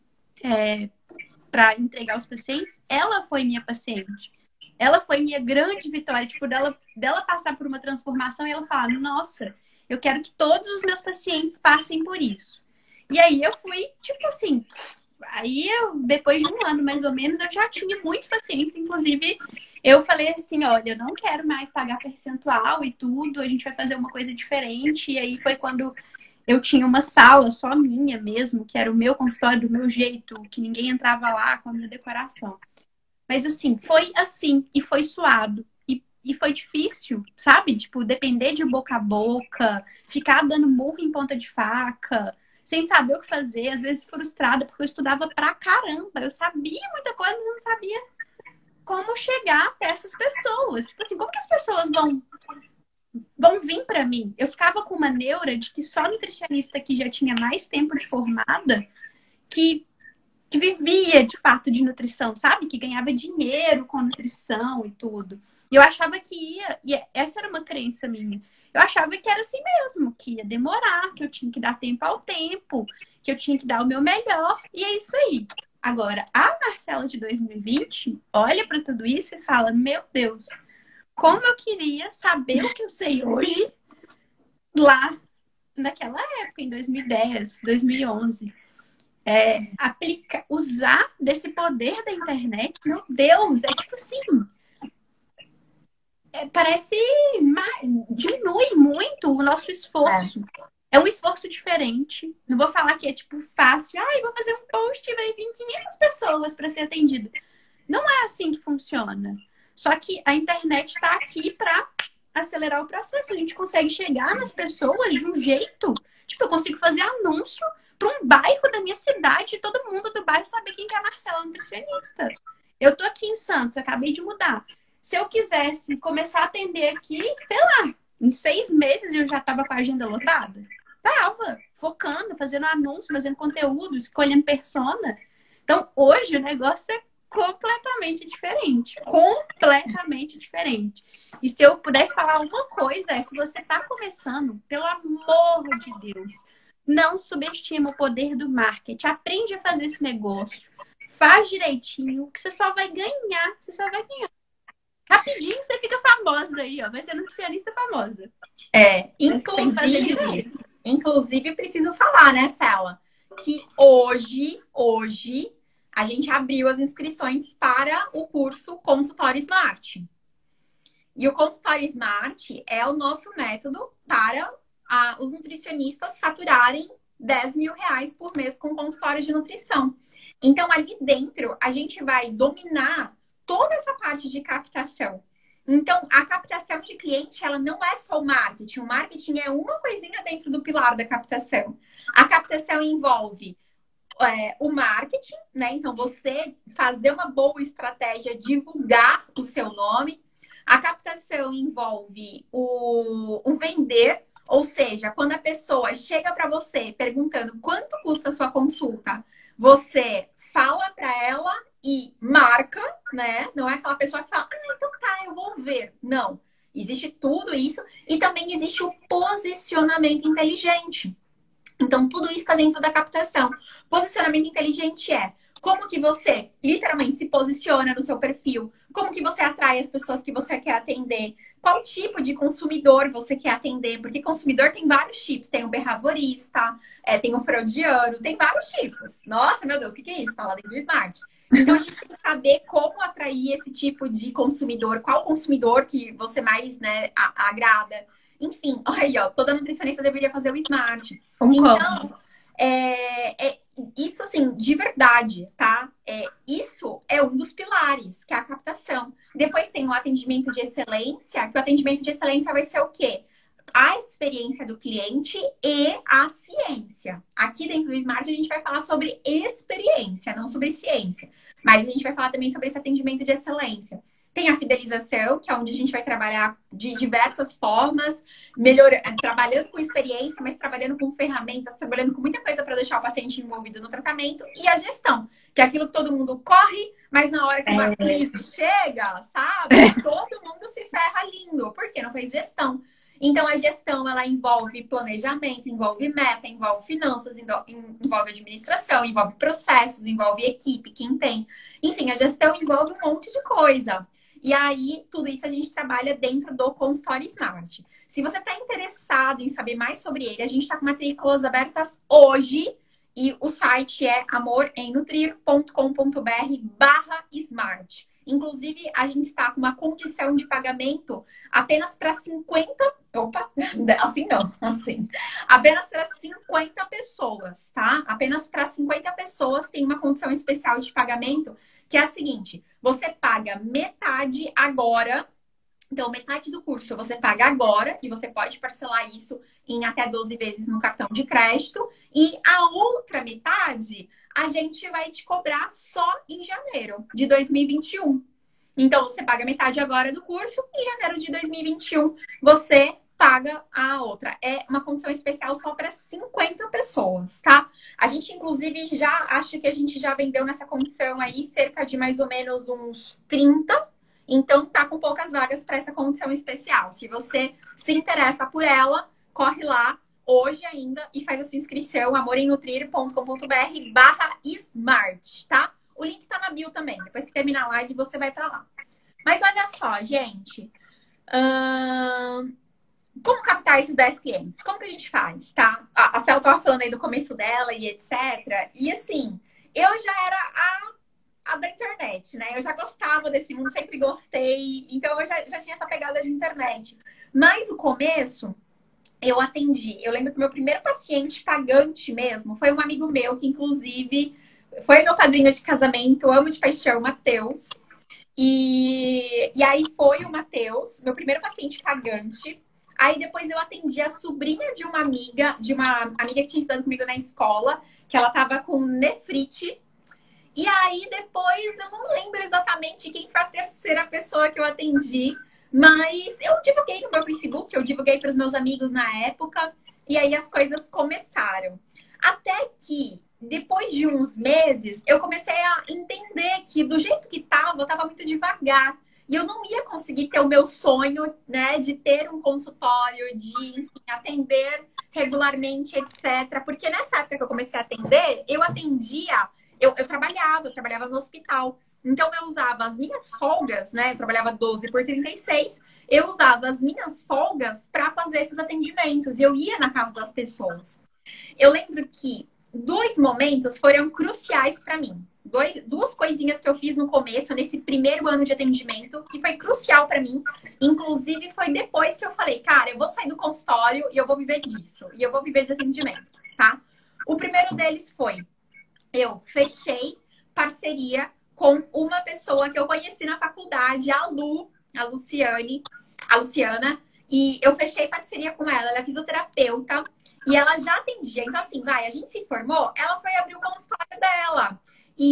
é, para entregar os pacientes, ela foi minha paciente. Ela foi minha grande vitória. Tipo, dela, dela passar por uma transformação e ela falar, nossa, eu quero que todos os meus pacientes passem por isso. E aí eu fui, tipo assim... Aí, eu, depois de um ano, mais ou menos, eu já tinha muitos pacientes. Inclusive, eu falei assim, olha, eu não quero mais pagar percentual e tudo. A gente vai fazer uma coisa diferente. E aí foi quando eu tinha uma sala só minha mesmo, que era o meu consultório, do meu jeito, que ninguém entrava lá com a minha decoração. Mas assim, foi assim, e foi suado. E, e foi difícil, sabe? Tipo, depender de boca a boca, ficar dando murro em ponta de faca... sem saber o que fazer, às vezes frustrada, porque eu estudava pra caramba. Eu sabia muita coisa, mas eu não sabia como chegar até essas pessoas. Tipo assim, como que as pessoas vão, vão vir pra mim? Eu ficava com uma neura de que só nutricionista que já tinha mais tempo de formada, que, que vivia de fato de nutrição, sabe? Que ganhava dinheiro com nutrição e tudo. E eu achava que ia... E essa era uma crença minha. Eu achava que era assim mesmo, que ia demorar, que eu tinha que dar tempo ao tempo, que eu tinha que dar o meu melhor, e é isso aí. Agora, a Marcela de dois mil e vinte olha para tudo isso e fala, meu Deus, como eu queria saber o que eu sei hoje lá naquela época, em dois mil e dez, dois mil e onze. É, aplica, usar desse poder da internet, meu Deus, é tipo assim... É, parece diminui muito o nosso esforço. É. é um esforço diferente. Não vou falar que é tipo fácil. Ah, vou fazer um post e vai vir quinhentas pessoas para ser atendido. Não é assim que funciona. Só que a internet está aqui para acelerar o processo. A gente consegue chegar nas pessoas de um jeito. Tipo, eu consigo fazer anúncio para um bairro da minha cidade e todo mundo do bairro saber quem que é a Marcela, nutricionista. Eu tô aqui em Santos, acabei de mudar. Se eu quisesse começar a atender aqui, sei lá, em seis meses eu já tava com a agenda lotada. Tava focando, fazendo anúncio, fazendo conteúdo, escolhendo persona. Então, hoje o negócio é completamente diferente. Completamente diferente. E se eu pudesse falar uma coisa, é se você tá começando, pelo amor de Deus, não subestima o poder do marketing. Aprende a fazer esse negócio. Faz direitinho, que você só vai ganhar. Você só vai ganhar. Rapidinho você fica famosa aí, ó. Vai ser nutricionista famosa. É, inclusive, inclusive preciso falar, né, Cela? Que hoje, hoje, a gente abriu as inscrições para o curso Consultório Smart. E o Consultório Smart é o nosso método para a, os nutricionistas faturarem dez mil reais por mês com consultório de nutrição. Então, ali dentro, a gente vai dominar toda essa parte de captação. Então, a captação de cliente, ela não é só o marketing. O marketing é uma coisinha dentro do pilar da captação. A captação envolve é, o marketing, né? Então, você fazer uma boa estratégia, divulgar o seu nome. A captação envolve o, o vender, ou seja, quando a pessoa chega para você perguntando quanto custa a sua consulta, você fala para ela e marca, né? Não é aquela pessoa que fala, ah, então tá, eu vou ver. Não. Existe tudo isso e também existe o posicionamento inteligente. Então, tudo isso está dentro da captação. Posicionamento inteligente é como que você literalmente se posiciona no seu perfil, como que você atrai as pessoas que você quer atender, qual tipo de consumidor você quer atender, porque consumidor tem vários tipos, tem o behaviorista, é, tem o freudiano, tem vários tipos. Nossa, meu Deus, o que, que é isso? Tá lá dentro do Smart. Então, a gente tem que saber como atrair esse tipo de consumidor, qual consumidor que você mais, né, agrada. Enfim, olha aí, ó, toda nutricionista deveria fazer o Smart. Então, é, é, isso, assim, de verdade, tá? É, isso é um dos pilares, que é a captação. Depois tem o atendimento de excelência, que o atendimento de excelência vai ser o quê? A experiência do cliente e a ciência. Aqui dentro do Smart a gente vai falar sobre experiência, não sobre ciência. Mas a gente vai falar também sobre esse atendimento de excelência. Tem a fidelização, que é onde a gente vai trabalhar de diversas formas, melhor, trabalhando com experiência, mas trabalhando com ferramentas, trabalhando com muita coisa para deixar o paciente envolvido no tratamento. E a gestão, que é aquilo que todo mundo corre, mas na hora que uma crise chega, sabe? Todo mundo se ferra lindo, porque não fez gestão. Então, a gestão, ela envolve planejamento, envolve meta, envolve finanças, envolve administração, envolve processos, envolve equipe, quem tem. Enfim, a gestão envolve um monte de coisa. E aí, tudo isso a gente trabalha dentro do Consultório Smart. Se você está interessado em saber mais sobre ele, a gente está com matrículas abertas hoje. E o site é amorenutrir.com.br barra smart. Inclusive, a gente está com uma condição de pagamento apenas para cinquenta... Opa, assim não, assim. Apenas para cinquenta pessoas, tá? Apenas para cinquenta pessoas tem uma condição especial de pagamento, que é a seguinte. Você paga metade agora. Então, metade do curso você paga agora, e você pode parcelar isso em até doze vezes no cartão de crédito. E a outra metade, a gente vai te cobrar só em janeiro de dois mil e vinte e um. Então, você paga metade agora do curso, em janeiro de dois mil e vinte e um, você paga a outra. É uma condição especial só para cinquenta pessoas, tá? A gente, inclusive, já, acho que a gente já vendeu nessa condição aí cerca de mais ou menos uns trinta. Então, tá com poucas vagas para essa condição especial. Se você se interessa por ela, corre lá hoje ainda e faz a sua inscrição, amorenutrir.com.br barra smart, tá? O link tá na bio também. Depois que terminar a live, você vai para lá. Mas olha só, gente. Hum... Como captar esses dez clientes? Como que a gente faz, tá? A Cel tava falando aí do começo dela e etcétera. E assim, eu já era a, a da internet, né? Eu já gostava desse mundo, sempre gostei. Então, eu já, já tinha essa pegada de internet. Mas o começo, eu atendi. Eu lembro que o meu primeiro paciente pagante mesmo foi um amigo meu, que inclusive foi meu padrinho de casamento, amo de paixão, Matheus. E, e aí foi o Matheus, meu primeiro paciente pagante. Aí depois eu atendi a sobrinha de uma amiga, de uma amiga que tinha estudado comigo na escola, que ela tava com nefrite. E aí depois eu não lembro exatamente quem foi a terceira pessoa que eu atendi, mas eu divulguei no meu Facebook, eu divulguei para os meus amigos na época, e aí as coisas começaram. Até que, depois de uns meses, eu comecei a entender que do jeito que tava, eu tava muito devagar. E eu não ia conseguir ter o meu sonho, né, de ter um consultório, de, enfim, atender regularmente, etcétera. Porque nessa época que eu comecei a atender, eu atendia, eu, eu trabalhava, eu trabalhava no hospital. Então eu usava as minhas folgas, né? Eu trabalhava doze por trinta e seis, eu usava as minhas folgas para fazer esses atendimentos. Eu ia na casa das pessoas. Eu lembro que dois momentos foram cruciais para mim. Dois, duas coisinhas que eu fiz no começo, nesse primeiro ano de atendimento, que foi crucial para mim. Inclusive, foi depois que eu falei, cara, eu vou sair do consultório e eu vou viver disso. E eu vou viver de atendimento, tá? O primeiro deles foi, eu fechei parceria com uma pessoa que eu conheci na faculdade, a Lu, a Luciane, a Luciana. E eu fechei parceria com ela, ela é fisioterapeuta. E ela já atendia. Então, assim, vai, a gente se formou, ela foi abrir o consultório dela.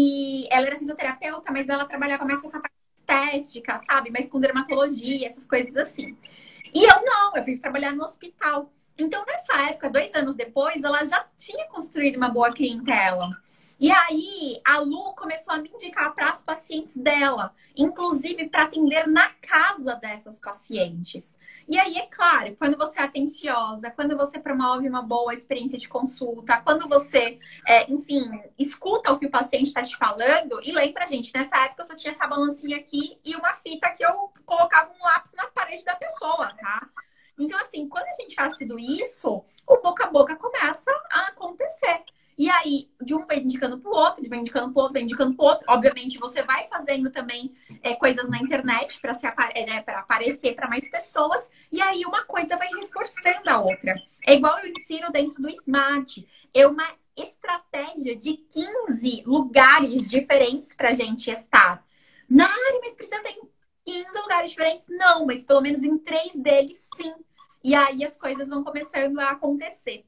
E ela era fisioterapeuta, mas ela trabalhava mais com essa parte estética, sabe? Mais com dermatologia, essas coisas assim. E eu não, eu fui trabalhar no hospital. Então, nessa época, dois anos depois, ela já tinha construído uma boa clientela. E aí, a Lu começou a me indicar para as pacientes dela, inclusive para atender na casa dessas pacientes. E aí, é claro, quando você é atenciosa, quando você promove uma boa experiência de consulta, quando você, é, enfim, escuta o que o paciente está te falando, e lembra, gente, nessa época eu só tinha essa balancinha aqui e uma fita que eu colocava um lápis na parede da pessoa, tá? Então, assim, quando a gente faz tudo isso, o boca a boca começa a acontecer. E aí, de um vai indicando pro outro, ele vai indicando pro outro, vai indicando pro outro. Obviamente, você vai fazendo também é, coisas na internet para se apare né, para aparecer para mais pessoas. E aí, uma coisa vai reforçando a outra. É igual eu ensino dentro do Smart. É uma estratégia de quinze lugares diferentes para a gente estar. Nari, mas precisa ter quinze lugares diferentes? Não, mas pelo menos em três deles, sim. E aí, as coisas vão começando a acontecer.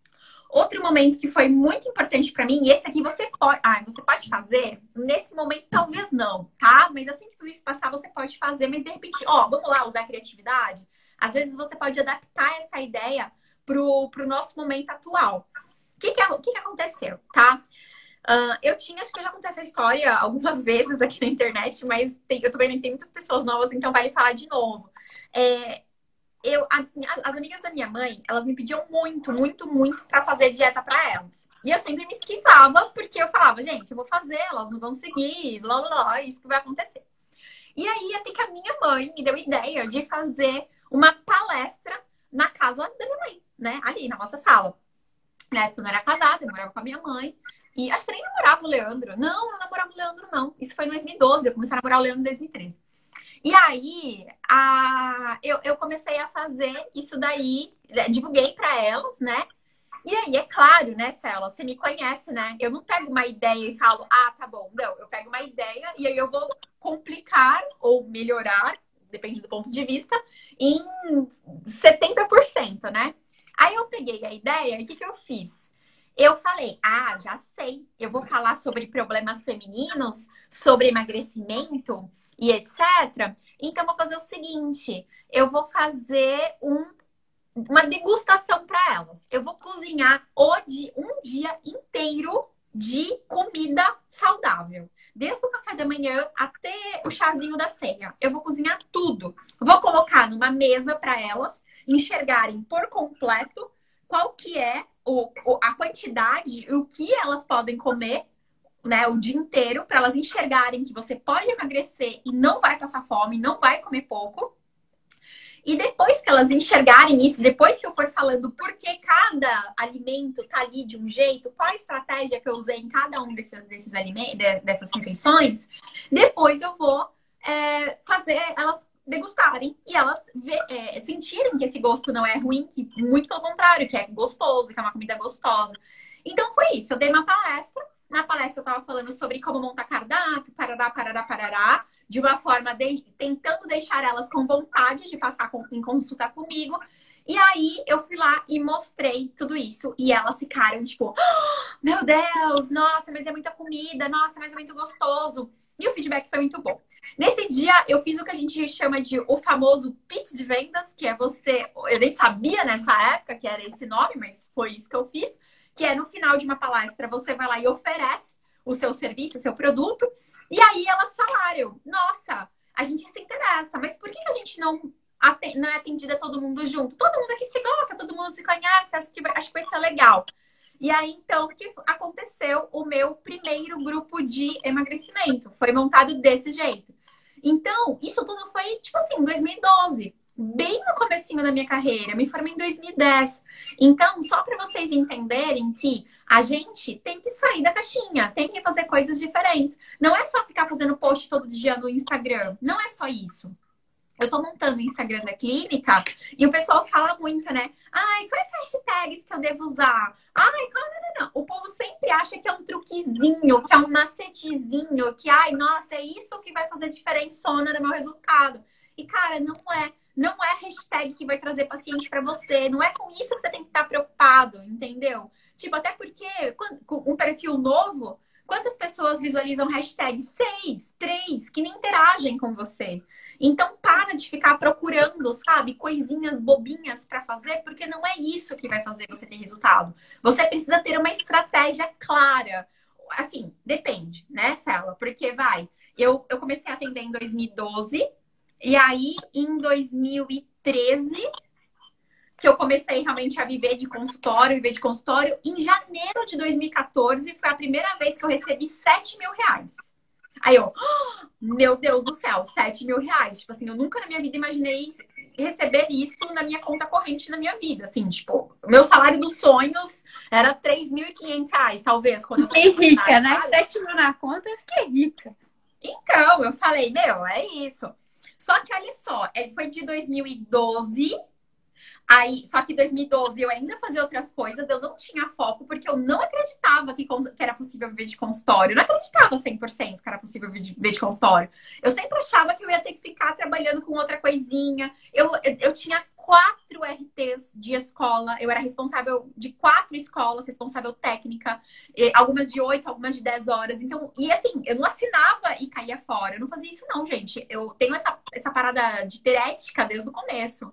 Outro momento que foi muito importante para mim, e esse aqui você pode, ah, você pode fazer, nesse momento talvez não, tá? Mas assim que tudo isso passar, você pode fazer, mas de repente, ó, vamos lá usar a criatividade? Às vezes você pode adaptar essa ideia pro, pro nosso momento atual. O que que, o que que aconteceu, tá? Uh, eu tinha, acho que eu já contei essa história algumas vezes aqui na internet, mas tem, eu tô vendo que tem muitas pessoas novas, então vale falar de novo. É... Eu, assim, as amigas da minha mãe, elas me pediam muito, muito, muito pra fazer dieta pra elas. E eu sempre me esquivava, porque eu falava, gente, eu vou fazer, elas não vão seguir, lá, lá, lá, isso que vai acontecer. E aí, até que a minha mãe me deu ideia de fazer uma palestra na casa da minha mãe, né? Ali, na nossa sala. Na época eu não era casada, eu morava com a minha mãe. E acho que nem namorava o Leandro. Não, não namorava o Leandro, não. Isso foi em dois mil e doze, eu comecei a namorar o Leandro em dois mil e treze. E aí, a... eu, eu comecei a fazer isso daí, divulguei para elas, né? E aí, é claro, né, Cela, você me conhece, né? Eu não pego uma ideia e falo, ah, tá bom. Não, eu pego uma ideia e aí eu vou complicar ou melhorar, depende do ponto de vista, em setenta por cento, né? Aí eu peguei a ideia e o que, que eu fiz? Eu falei, ah, já sei, eu vou falar sobre problemas femininos, sobre emagrecimento e etcétera. Então, eu vou fazer o seguinte, eu vou fazer um, uma degustação para elas. Eu vou cozinhar hoje um dia inteiro de comida saudável. Desde o café da manhã até o chazinho da ceia. Eu vou cozinhar tudo. Vou colocar numa mesa para elas enxergarem por completo qual que é o, a quantidade, o que elas podem comer, né, o dia inteiro, para elas enxergarem que você pode emagrecer e não vai passar fome, não vai comer pouco. E depois que elas enxergarem isso, depois que eu for falando por que cada alimento tá ali de um jeito, qual a estratégia que eu usei em cada um desses, desses alimentos, dessas refeições, depois eu vou é, fazer elas degustarem e elas ver, é, sentirem que esse gosto não é ruim, que muito pelo contrário, que é gostoso, que é uma comida gostosa. Então foi isso, eu dei uma palestra. Na palestra eu tava falando sobre como montar cardápio, parará, parará, parará. de uma forma de, tentando deixar elas com vontade de passar com, em consulta comigo. E aí eu fui lá e mostrei tudo isso. E elas ficaram tipo, oh, meu Deus, nossa, mas é muita comida, nossa, mas é muito gostoso. E o feedback foi muito bom. Nesse dia, eu fiz o que a gente chama de o famoso pitch de vendas, que é você... Eu nem sabia nessa época que era esse nome, mas foi isso que eu fiz. Que é no final de uma palestra, você vai lá e oferece o seu serviço, o seu produto. E aí elas falaram, nossa, a gente se interessa, mas por que a gente não, não é atendida todo mundo junto? Todo mundo aqui se gosta, todo mundo se conhece, acho que vai, acho que vai ser legal. E aí, então, que aconteceu o meu primeiro grupo de emagrecimento. Foi montado desse jeito. Então, isso tudo foi, tipo assim, em dois mil e doze. Bem no comecinho da minha carreira. Me formei em dois mil e dez. Então, só para vocês entenderem que a gente tem que sair da caixinha. Tem que fazer coisas diferentes. Não é só ficar fazendo post todo dia no Instagram. Não é só isso. Eu tô montando o Instagram da clínica e o pessoal fala muito, né? Ai, quais hashtags que eu devo usar? Ai, qual... não, não, não. O povo sempre acha que é um truquezinho, que é um macetezinho, que, ai, nossa, é isso que vai fazer diferença no meu resultado. E, cara, não é. Não é hashtag que vai trazer paciente pra você. Não é com isso que você tem que estar preocupado, entendeu? Tipo, até porque com um perfil novo, quantas pessoas visualizam hashtag? Seis, três, que nem interagem com você. Então, para de ficar procurando, sabe, coisinhas bobinhas para fazer, porque não é isso que vai fazer você ter resultado. Você precisa ter uma estratégia clara. Assim, depende, né, Cela? Porque, vai, eu, eu comecei a atender em dois mil e doze, e aí, em dois mil e treze, que eu comecei realmente a viver de consultório, viver de consultório, em janeiro de dois mil e quatorze, foi a primeira vez que eu recebi sete mil reais. Aí eu, oh, meu Deus do céu, sete mil reais. Tipo assim, eu nunca na minha vida imaginei receber isso na minha conta corrente na minha vida. Assim, tipo, o meu salário dos sonhos era três mil e quinhentos reais, talvez. Quando eu fiquei rica, né? sete mil na conta, eu fiquei rica. Então, eu falei, meu, é isso. Só que olha só, foi de dois mil e doze... Aí, só que em dois mil e doze eu ainda fazia outras coisas, eu não tinha foco, porque eu não acreditava que, que era possível viver de consultório. Eu não acreditava cem por cento que era possível viver de consultório. Eu sempre achava que eu ia ter que ficar trabalhando com outra coisinha. Eu, eu, eu tinha quatro R Ts de escola, eu era responsável de quatro escolas, responsável técnica, algumas de oito, algumas de dez horas. Então, e assim, eu não assinava e caía fora. Eu não fazia isso não, gente. Eu tenho essa, essa parada de ter ética desde o começo.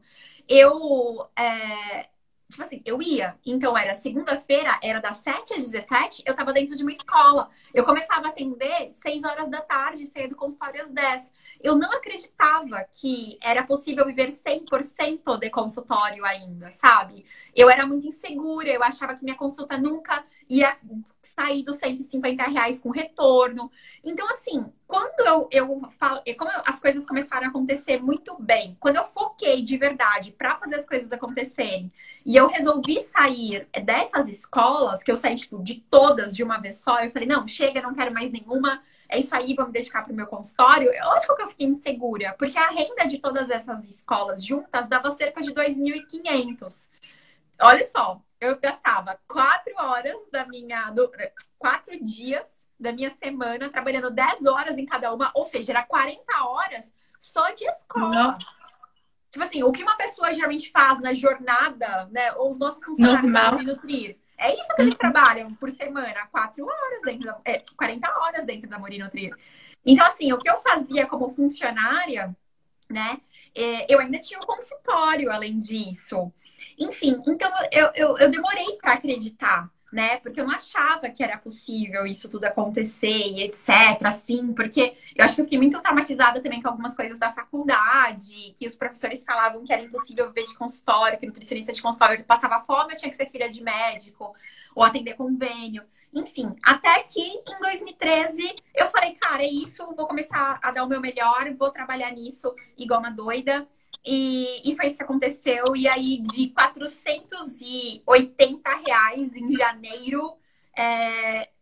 Eu, é, tipo assim, eu ia. Então, era segunda-feira, era das sete às dezessete, eu tava dentro de uma escola. Eu começava a atender seis horas da tarde, saía do consultório às dez. Eu não acreditava que era possível viver cem por cento de consultório ainda, sabe? Eu era muito insegura, eu achava que minha consulta nunca ia sair dos cento e cinquenta reais com retorno. Então, assim, quando eu, eu falo, como eu, as coisas começaram a acontecer muito bem, quando eu foquei de verdade para fazer as coisas acontecerem, e eu resolvi sair dessas escolas, que eu saí, tipo, de todas de uma vez só, eu falei, não, chega, não quero mais nenhuma, é isso aí, vou me dedicar pro meu consultório. Lógico que eu fiquei insegura, porque a renda de todas essas escolas juntas dava cerca de dois mil e quinhentos. Olha só, eu gastava quatro horas da minha... Do, quatro dias da minha semana trabalhando dez horas em cada uma, ou seja, era quarenta horas só de escola. Não. Tipo assim, o que uma pessoa geralmente faz na jornada, né? Ou os nossos funcionários da Nutrir. É isso que eles uhum. trabalham por semana, quatro horas dentro da, é, quarenta horas dentro da Morinutrir. Então, assim, o que eu fazia como funcionária, né? É, eu ainda tinha um consultório além disso. Enfim, então eu, eu, eu demorei para acreditar, né? Porque eu não achava que era possível isso tudo acontecer e etc, assim, porque eu acho que eu fiquei muito traumatizada também com algumas coisas da faculdade, que os professores falavam que era impossível viver de consultório, que nutricionista de consultório passava fome, eu tinha que ser filha de médico ou atender convênio. Enfim, até que em dois mil e treze eu falei, cara, é isso, vou começar a dar o meu melhor, vou trabalhar nisso igual uma doida. E, e foi isso que aconteceu. E aí, de quatrocentos e oitenta reais em janeiro, é,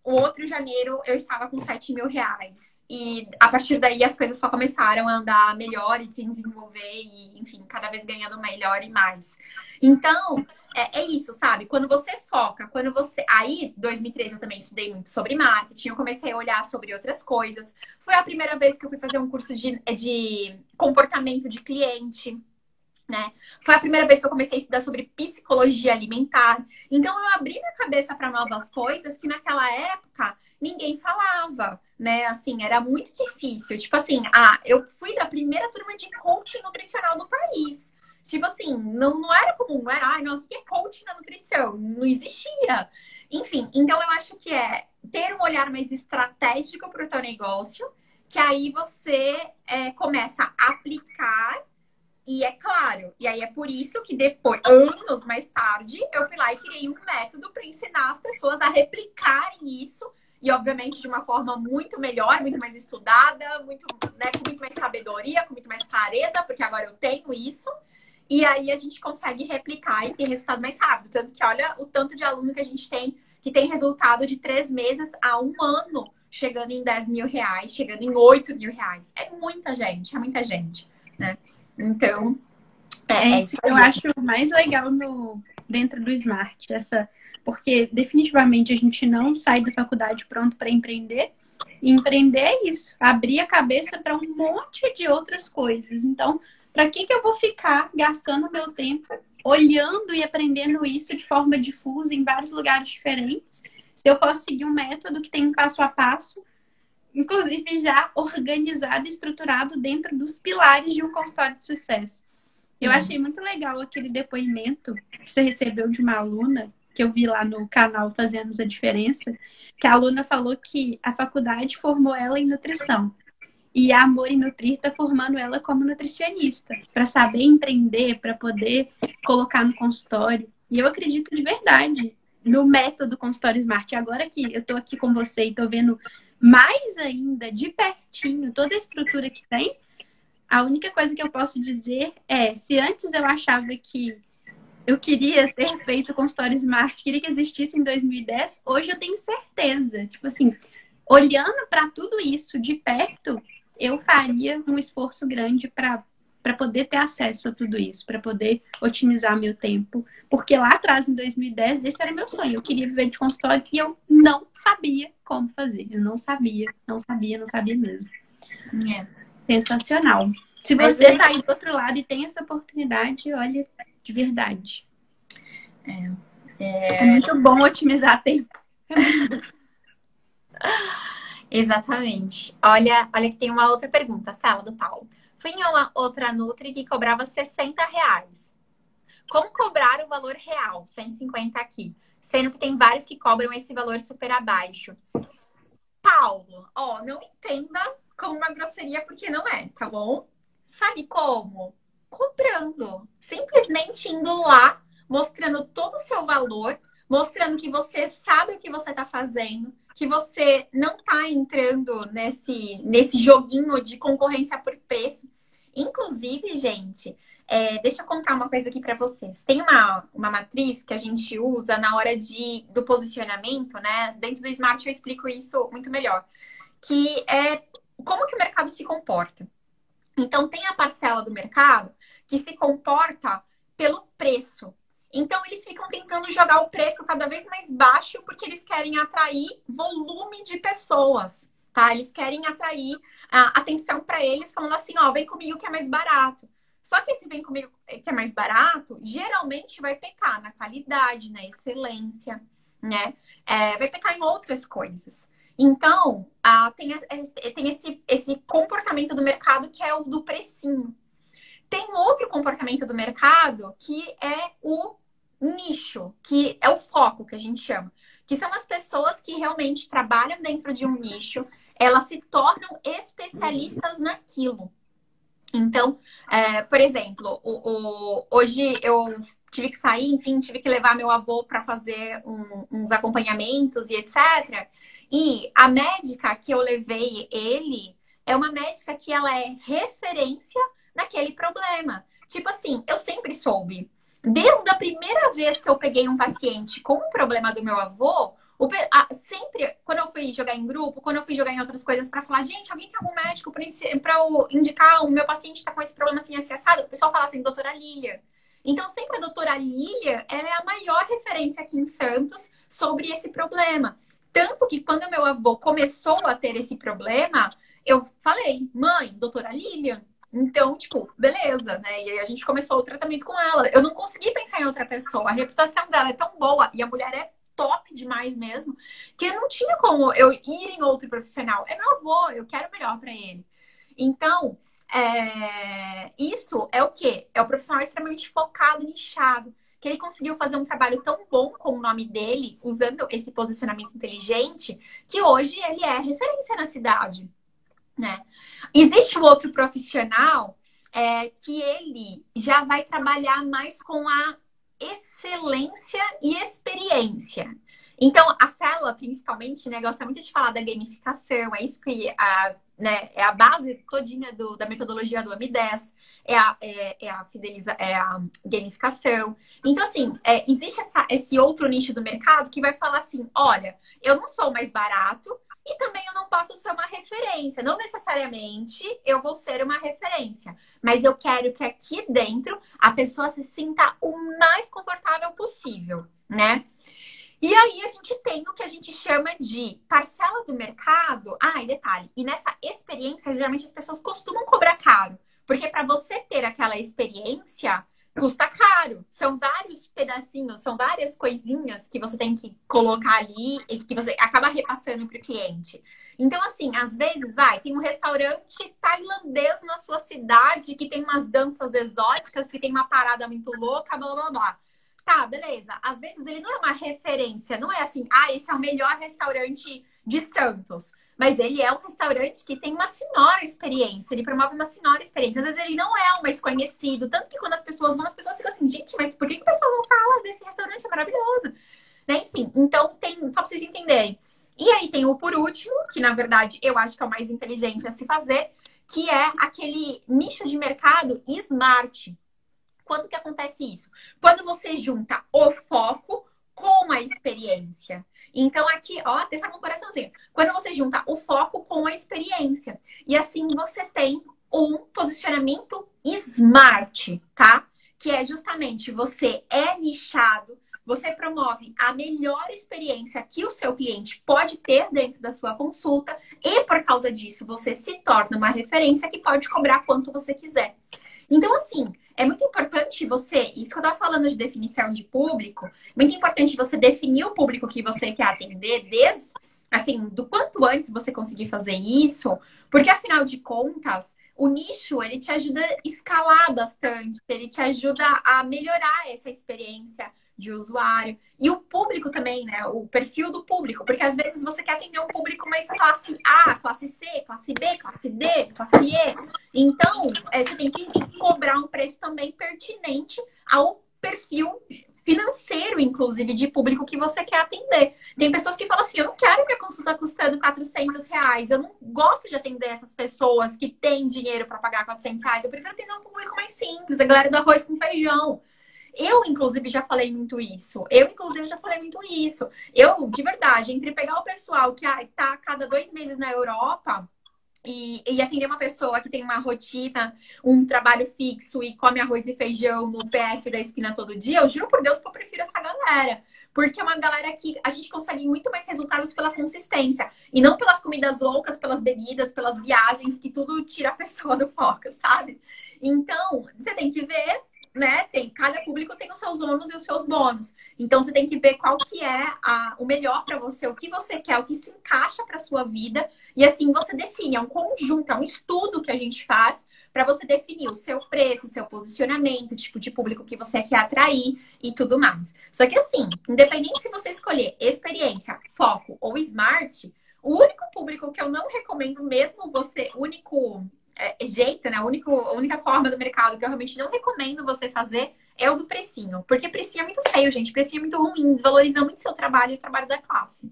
o outro janeiro eu estava com sete mil reais. E a partir daí as coisas só começaram a andar melhor e se desenvolver e, enfim, cada vez ganhando melhor e mais. Então, é, é isso, sabe? Quando você foca, quando você... Aí, em dois mil e treze, eu também estudei muito sobre marketing, eu comecei a olhar sobre outras coisas. Foi a primeira vez que eu fui fazer um curso de, de comportamento de cliente, né? Foi a primeira vez que eu comecei a estudar sobre psicologia alimentar. Então, eu abri minha cabeça para novas coisas que naquela época ninguém falava, né? Assim, era muito difícil. Tipo assim, ah, eu fui da primeira turma de coaching nutricional do país. Tipo assim, não, não era comum, não era, ai, nossa, o que é coaching na nutrição? Não existia. Enfim, então eu acho que é ter um olhar mais estratégico para o teu negócio, que aí você é, começa a aplicar. E é claro, e aí é por isso que depois, anos mais tarde, eu fui lá e criei um método para ensinar as pessoas a replicarem isso. E, obviamente, de uma forma muito melhor, muito mais estudada, muito, né, com muito mais sabedoria, com muito mais clareza, porque agora eu tenho isso. E aí a gente consegue replicar e ter resultado mais rápido. Tanto que olha o tanto de aluno que a gente tem, que tem resultado de três meses a um ano, chegando em dez mil reais, chegando em oito mil reais. É muita gente, é muita gente, né? Então, é, é isso que eu acho mais legal no, dentro do Smart. Essa, porque definitivamente a gente não sai da faculdade pronto para empreender. E empreender é isso, abrir a cabeça para um monte de outras coisas. Então, para que, que eu vou ficar gastando meu tempo olhando e aprendendo isso de forma difusa em vários lugares diferentes, se eu posso seguir um método que tem um passo a passo, inclusive já organizado e estruturado dentro dos pilares de um consultório de sucesso. Eu uhum. achei muito legal aquele depoimento que você recebeu de uma aluna, que eu vi lá no canal Fazemos a Diferença, que a aluna falou que a faculdade formou ela em nutrição. E a Amor em Nutrir está formando ela como nutricionista, para saber empreender, para poder colocar no consultório. E eu acredito de verdade no método consultório Smart. Agora que eu estou aqui com você e estou vendo mais ainda, de pertinho, toda a estrutura que tem, a única coisa que eu posso dizer é, se antes eu achava que eu queria ter feito o consultório Smart, queria que existisse em dois mil e dez, hoje eu tenho certeza. Tipo assim, olhando para tudo isso de perto, eu faria um esforço grande para para poder ter acesso a tudo isso, para poder otimizar meu tempo. Porque lá atrás, em dois mil e dez, esse era meu sonho. Eu queria viver de consultório e eu não sabia como fazer. Eu não sabia, não sabia, não sabia mesmo. É. Sensacional. Se você é... sair do outro lado e tem essa oportunidade, olha, de verdade. É, é... é muito bom otimizar tempo. É muito bom. Exatamente. Olha, olha que tem uma outra pergunta, Sala do Paulo. Fui em uma outra Nutri que cobrava sessenta reais. Como cobrar o valor real, cento e cinquenta aqui? Sendo que tem vários que cobram esse valor super abaixo. Paulo, ó, não entenda como uma grosseria, porque não é, tá bom? Sabe como? Cobrando. Simplesmente indo lá, mostrando todo o seu valor, mostrando que você sabe o que você tá fazendo, que você não tá entrando nesse, nesse joguinho de concorrência por preço. Inclusive, gente, é, deixa eu contar uma coisa aqui para vocês. Tem uma, uma matriz que a gente usa na hora de, do posicionamento, né? Dentro do Smart eu explico isso muito melhor. Que é como que o mercado se comporta. Então, tem a parcela do mercado que se comporta pelo preço. Então, eles ficam tentando jogar o preço cada vez mais baixo porque eles querem atrair volume de pessoas, tá? Eles querem atrair a atenção para eles, falando assim, ó, vem comigo que é mais barato. Só que esse vem comigo que é mais barato, geralmente vai pecar na qualidade, na excelência, né? É, vai pecar em outras coisas. Então, ah, tem, tem esse, esse comportamento do mercado que é o do precinho. Tem outro comportamento do mercado que é o nicho, que é o foco que a gente chama. Que são as pessoas que realmente trabalham dentro de um nicho, elas se tornam especialistas naquilo. Então, é, por exemplo, o, o, hoje eu tive que sair, enfim, tive que levar meu avô para fazer um, uns acompanhamentos e etcétera. E a médica que eu levei ele é uma médica que ela é referência naquele problema. Tipo assim, eu sempre soube. Desde a primeira vez que eu peguei um paciente com um problema do meu avô, O, a, sempre, quando eu fui jogar em grupo, quando eu fui jogar em outras coisas pra falar, gente, alguém tem algum médico pra, pra eu indicar, o meu paciente tá com esse problema assim, assim, assado? O pessoal fala assim, doutora Lília. Então, sempre a doutora Lília, ela é a maior referência aqui em Santos sobre esse problema. Tanto que quando meu avô começou a ter esse problema, eu falei, mãe, doutora Lília. Então, tipo, beleza, né? E aí a gente começou o tratamento com ela. Eu não consegui pensar em outra pessoa. A reputação dela é tão boa e a mulher é top demais mesmo, que não tinha como eu ir em outro profissional. É meu avô, eu quero o melhor para ele. Então, é... isso é o quê? É o profissional extremamente focado, nichado, que ele conseguiu fazer um trabalho tão bom com o nome dele, usando esse posicionamento inteligente, que hoje ele é referência na cidade, né? Existe um outro profissional é, que ele já vai trabalhar mais com a excelência e experiência. Então, a célula, principalmente, né, gosta muito de falar da gamificação, é isso que a, né, é a base todinha do, da metodologia do A M dez, é a, é, é a, fideliza, é a gamificação. Então, assim, é, existe essa, esse outro nicho do mercado que vai falar assim, olha, eu não sou mais barato, e também eu não posso ser uma referência. Não necessariamente eu vou ser uma referência. Mas eu quero que aqui dentro a pessoa se sinta o mais confortável possível, né? E aí a gente tem o que a gente chama de parcela do mercado. Ah, e detalhe. E nessa experiência, geralmente as pessoas costumam cobrar caro. Porque para você ter aquela experiência, custa caro. São vários pedacinhos, são várias coisinhas que você tem que colocar ali e que você acaba repassando para o cliente. Então, assim, às vezes, vai, tem um restaurante tailandês na sua cidade que tem umas danças exóticas, que tem uma parada muito louca, blá, blá, blá. Tá, beleza. Às vezes ele não é uma referência, não é assim, ah, esse é o melhor restaurante de Santos. Mas ele é um restaurante que tem uma senhora experiência, ele promove uma senhora experiência. Às vezes ele não é um mais conhecido, tanto que quando as pessoas vão, as pessoas ficam assim, gente, mas por que, que o pessoal não fala desse restaurante? É maravilhoso. Né? Enfim, então tem, só pra vocês entenderem. E aí tem o por último, que na verdade eu acho que é o mais inteligente a se fazer, que é aquele nicho de mercado smart. Quando que acontece isso? Quando você junta o foco com a experiência. Então, aqui, ó, até forma um coraçãozinho. Quando você junta o foco com a experiência. E assim você tem um posicionamento smart, tá? Que é justamente você é nichado, você promove a melhor experiência que o seu cliente pode ter dentro da sua consulta e por causa disso você se torna uma referência que pode cobrar quanto você quiser. Então, assim, é muito importante você, isso que eu estava falando de definição de público, muito importante você definir o público que você quer atender, desde, assim, do quanto antes você conseguir fazer isso, porque afinal de contas, o nicho, ele te ajuda a escalar bastante, ele te ajuda a melhorar essa experiência de usuário. E o público também, né? O perfil do público. Porque às vezes você quer atender um público mais classe A, classe C, classe B, classe D, classe E. Então, é, você tem que cobrar um preço também pertinente ao perfil financeiro, inclusive, de público que você quer atender. Tem pessoas que falam assim, eu não quero minha consulta custando quatrocentos reais. Eu não gosto de atender essas pessoas que têm dinheiro para pagar quatrocentos reais. Eu prefiro atender um público mais simples, a galera do arroz com feijão. Eu, inclusive, já falei muito isso. Eu, inclusive, já falei muito isso. Eu, de verdade, entre pegar o pessoal que ah, tá a cada dois meses na Europa e, e atender uma pessoa que tem uma rotina, um trabalho fixo e come arroz e feijão no P F da esquina todo dia, eu juro por Deus que eu prefiro essa galera. Porque é uma galera que a gente consegue muito mais resultados pela consistência. E não pelas comidas loucas, pelas bebidas, pelas viagens, que tudo tira a pessoa do foco, sabe? Então, você tem que ver... Né? Tem, cada público tem os seus ônus e os seus bônus. Então você tem que ver qual que é a, o melhor para você, o que você quer, o que se encaixa para sua vida. E assim você define, é um conjunto, é um estudo que a gente faz para você definir o seu preço, o seu posicionamento, o tipo de público que você quer atrair e tudo mais. Só que assim, independente se você escolher experiência, foco ou smart, o único público que eu não recomendo mesmo você, único É, jeito, né? A, único, a única forma do mercado que eu realmente não recomendo você fazer é o do precinho. Porque precinho é muito feio, gente. Precinho é muito ruim, desvaloriza muito seu trabalho e o trabalho da classe.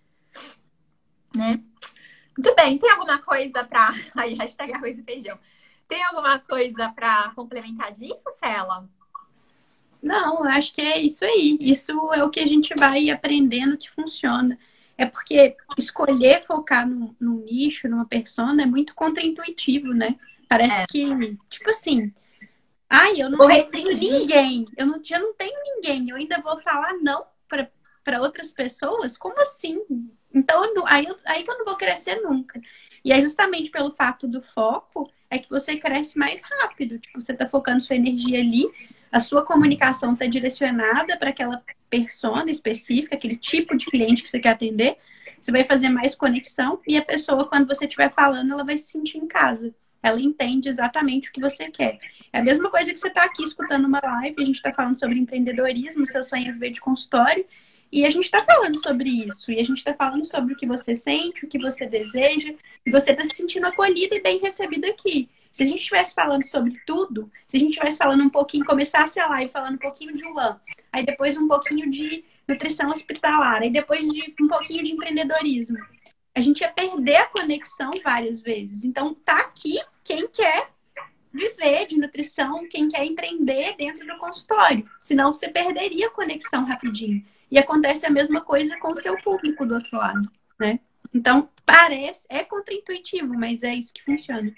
Né? Muito bem. Tem alguma coisa pra... Aí, hashtag arroz e feijão. Tem alguma coisa pra complementar disso, Cela? Não, eu acho que é isso aí. Isso é o que a gente vai aprendendo que funciona. É porque escolher focar num, num nicho, numa persona, é muito contraintuitivo, né? Parece É. que, tipo assim, ai, eu não, Vou não tenho restringir. ninguém, eu não, já não tenho ninguém, eu ainda vou falar não para para outras pessoas? Como assim? Então, eu não- aí, eu- aí que eu não vou crescer nunca. E é justamente pelo fato do foco é que você cresce mais rápido. Tipo, você está focando sua energia ali, a sua comunicação está direcionada para aquela persona específica, aquele tipo de cliente que você quer atender. Você vai fazer mais conexão e a pessoa, quando você estiver falando, ela vai se sentir em casa. Ela entende exatamente o que você quer. É a mesma coisa que você está aqui escutando uma live, a gente está falando sobre empreendedorismo, seu sonho é viver de consultório, e a gente está falando sobre isso, e a gente está falando sobre o que você sente, o que você deseja, e você está se sentindo acolhida e bem recebida aqui. Se a gente estivesse falando sobre tudo, se a gente estivesse falando um pouquinho, começasse a live falando um pouquinho de U A N, aí depois um pouquinho de nutrição hospitalar, aí depois de um pouquinho de empreendedorismo, a gente ia perder a conexão várias vezes. Então, tá aqui quem quer viver de nutrição, quem quer empreender dentro do consultório. Senão você perderia a conexão rapidinho. E acontece a mesma coisa com o seu público do outro lado, né? Então, parece, é contraintuitivo, mas é isso que funciona.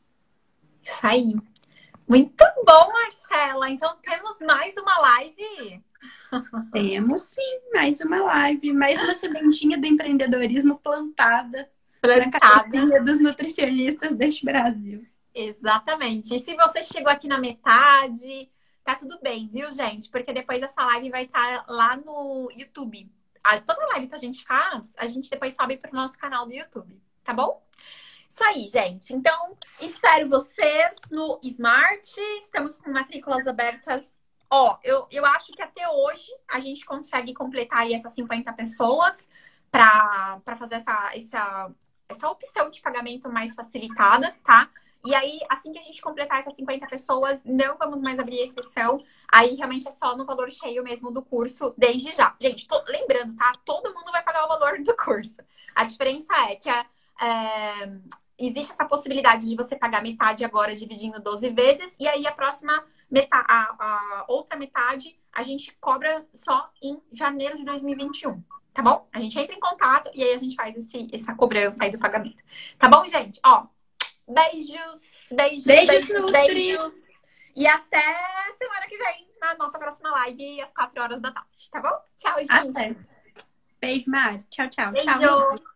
Isso aí. Muito bom, Marcela. Então temos mais uma live. Temos sim mais uma live, mais uma sementinha do empreendedorismo plantada na Plantada. cabecinha dos nutricionistas deste Brasil. Exatamente. E se você chegou aqui na metade, tá tudo bem, viu, gente? Porque depois essa live vai estar lá no YouTube. A, toda live que a gente faz, a gente depois sobe pro nosso canal do YouTube, tá bom? Isso aí, gente. Então, espero vocês no Smart. Estamos com matrículas abertas. Ó, eu, eu acho que até hoje a gente consegue completar aí essas cinquenta pessoas para fazer essa, essa, essa opção de pagamento mais facilitada, tá? E aí, assim que a gente completar essas cinquenta pessoas, não vamos mais abrir exceção. Aí, realmente, é só no valor cheio mesmo do curso, desde já. Gente, tô, lembrando, tá? Todo mundo vai pagar o valor do curso. A diferença é que a, é, existe essa possibilidade de você pagar metade agora, dividindo doze vezes. E aí, a próxima metade, a, a outra metade, a gente cobra só em janeiro de dois mil e vinte e um. Tá bom? A gente entra em contato e aí a gente faz esse, essa cobrança aí do pagamento. Tá bom, gente? Ó, beijos, beijos, Beijos, beijos, Nutri! beijos. E até semana que vem, na nossa próxima live, às quatro horas da tarde, tá bom? Tchau, gente. Até. Beijo, Mari. Tchau, tchau. Tchau, Beijo. Nutri.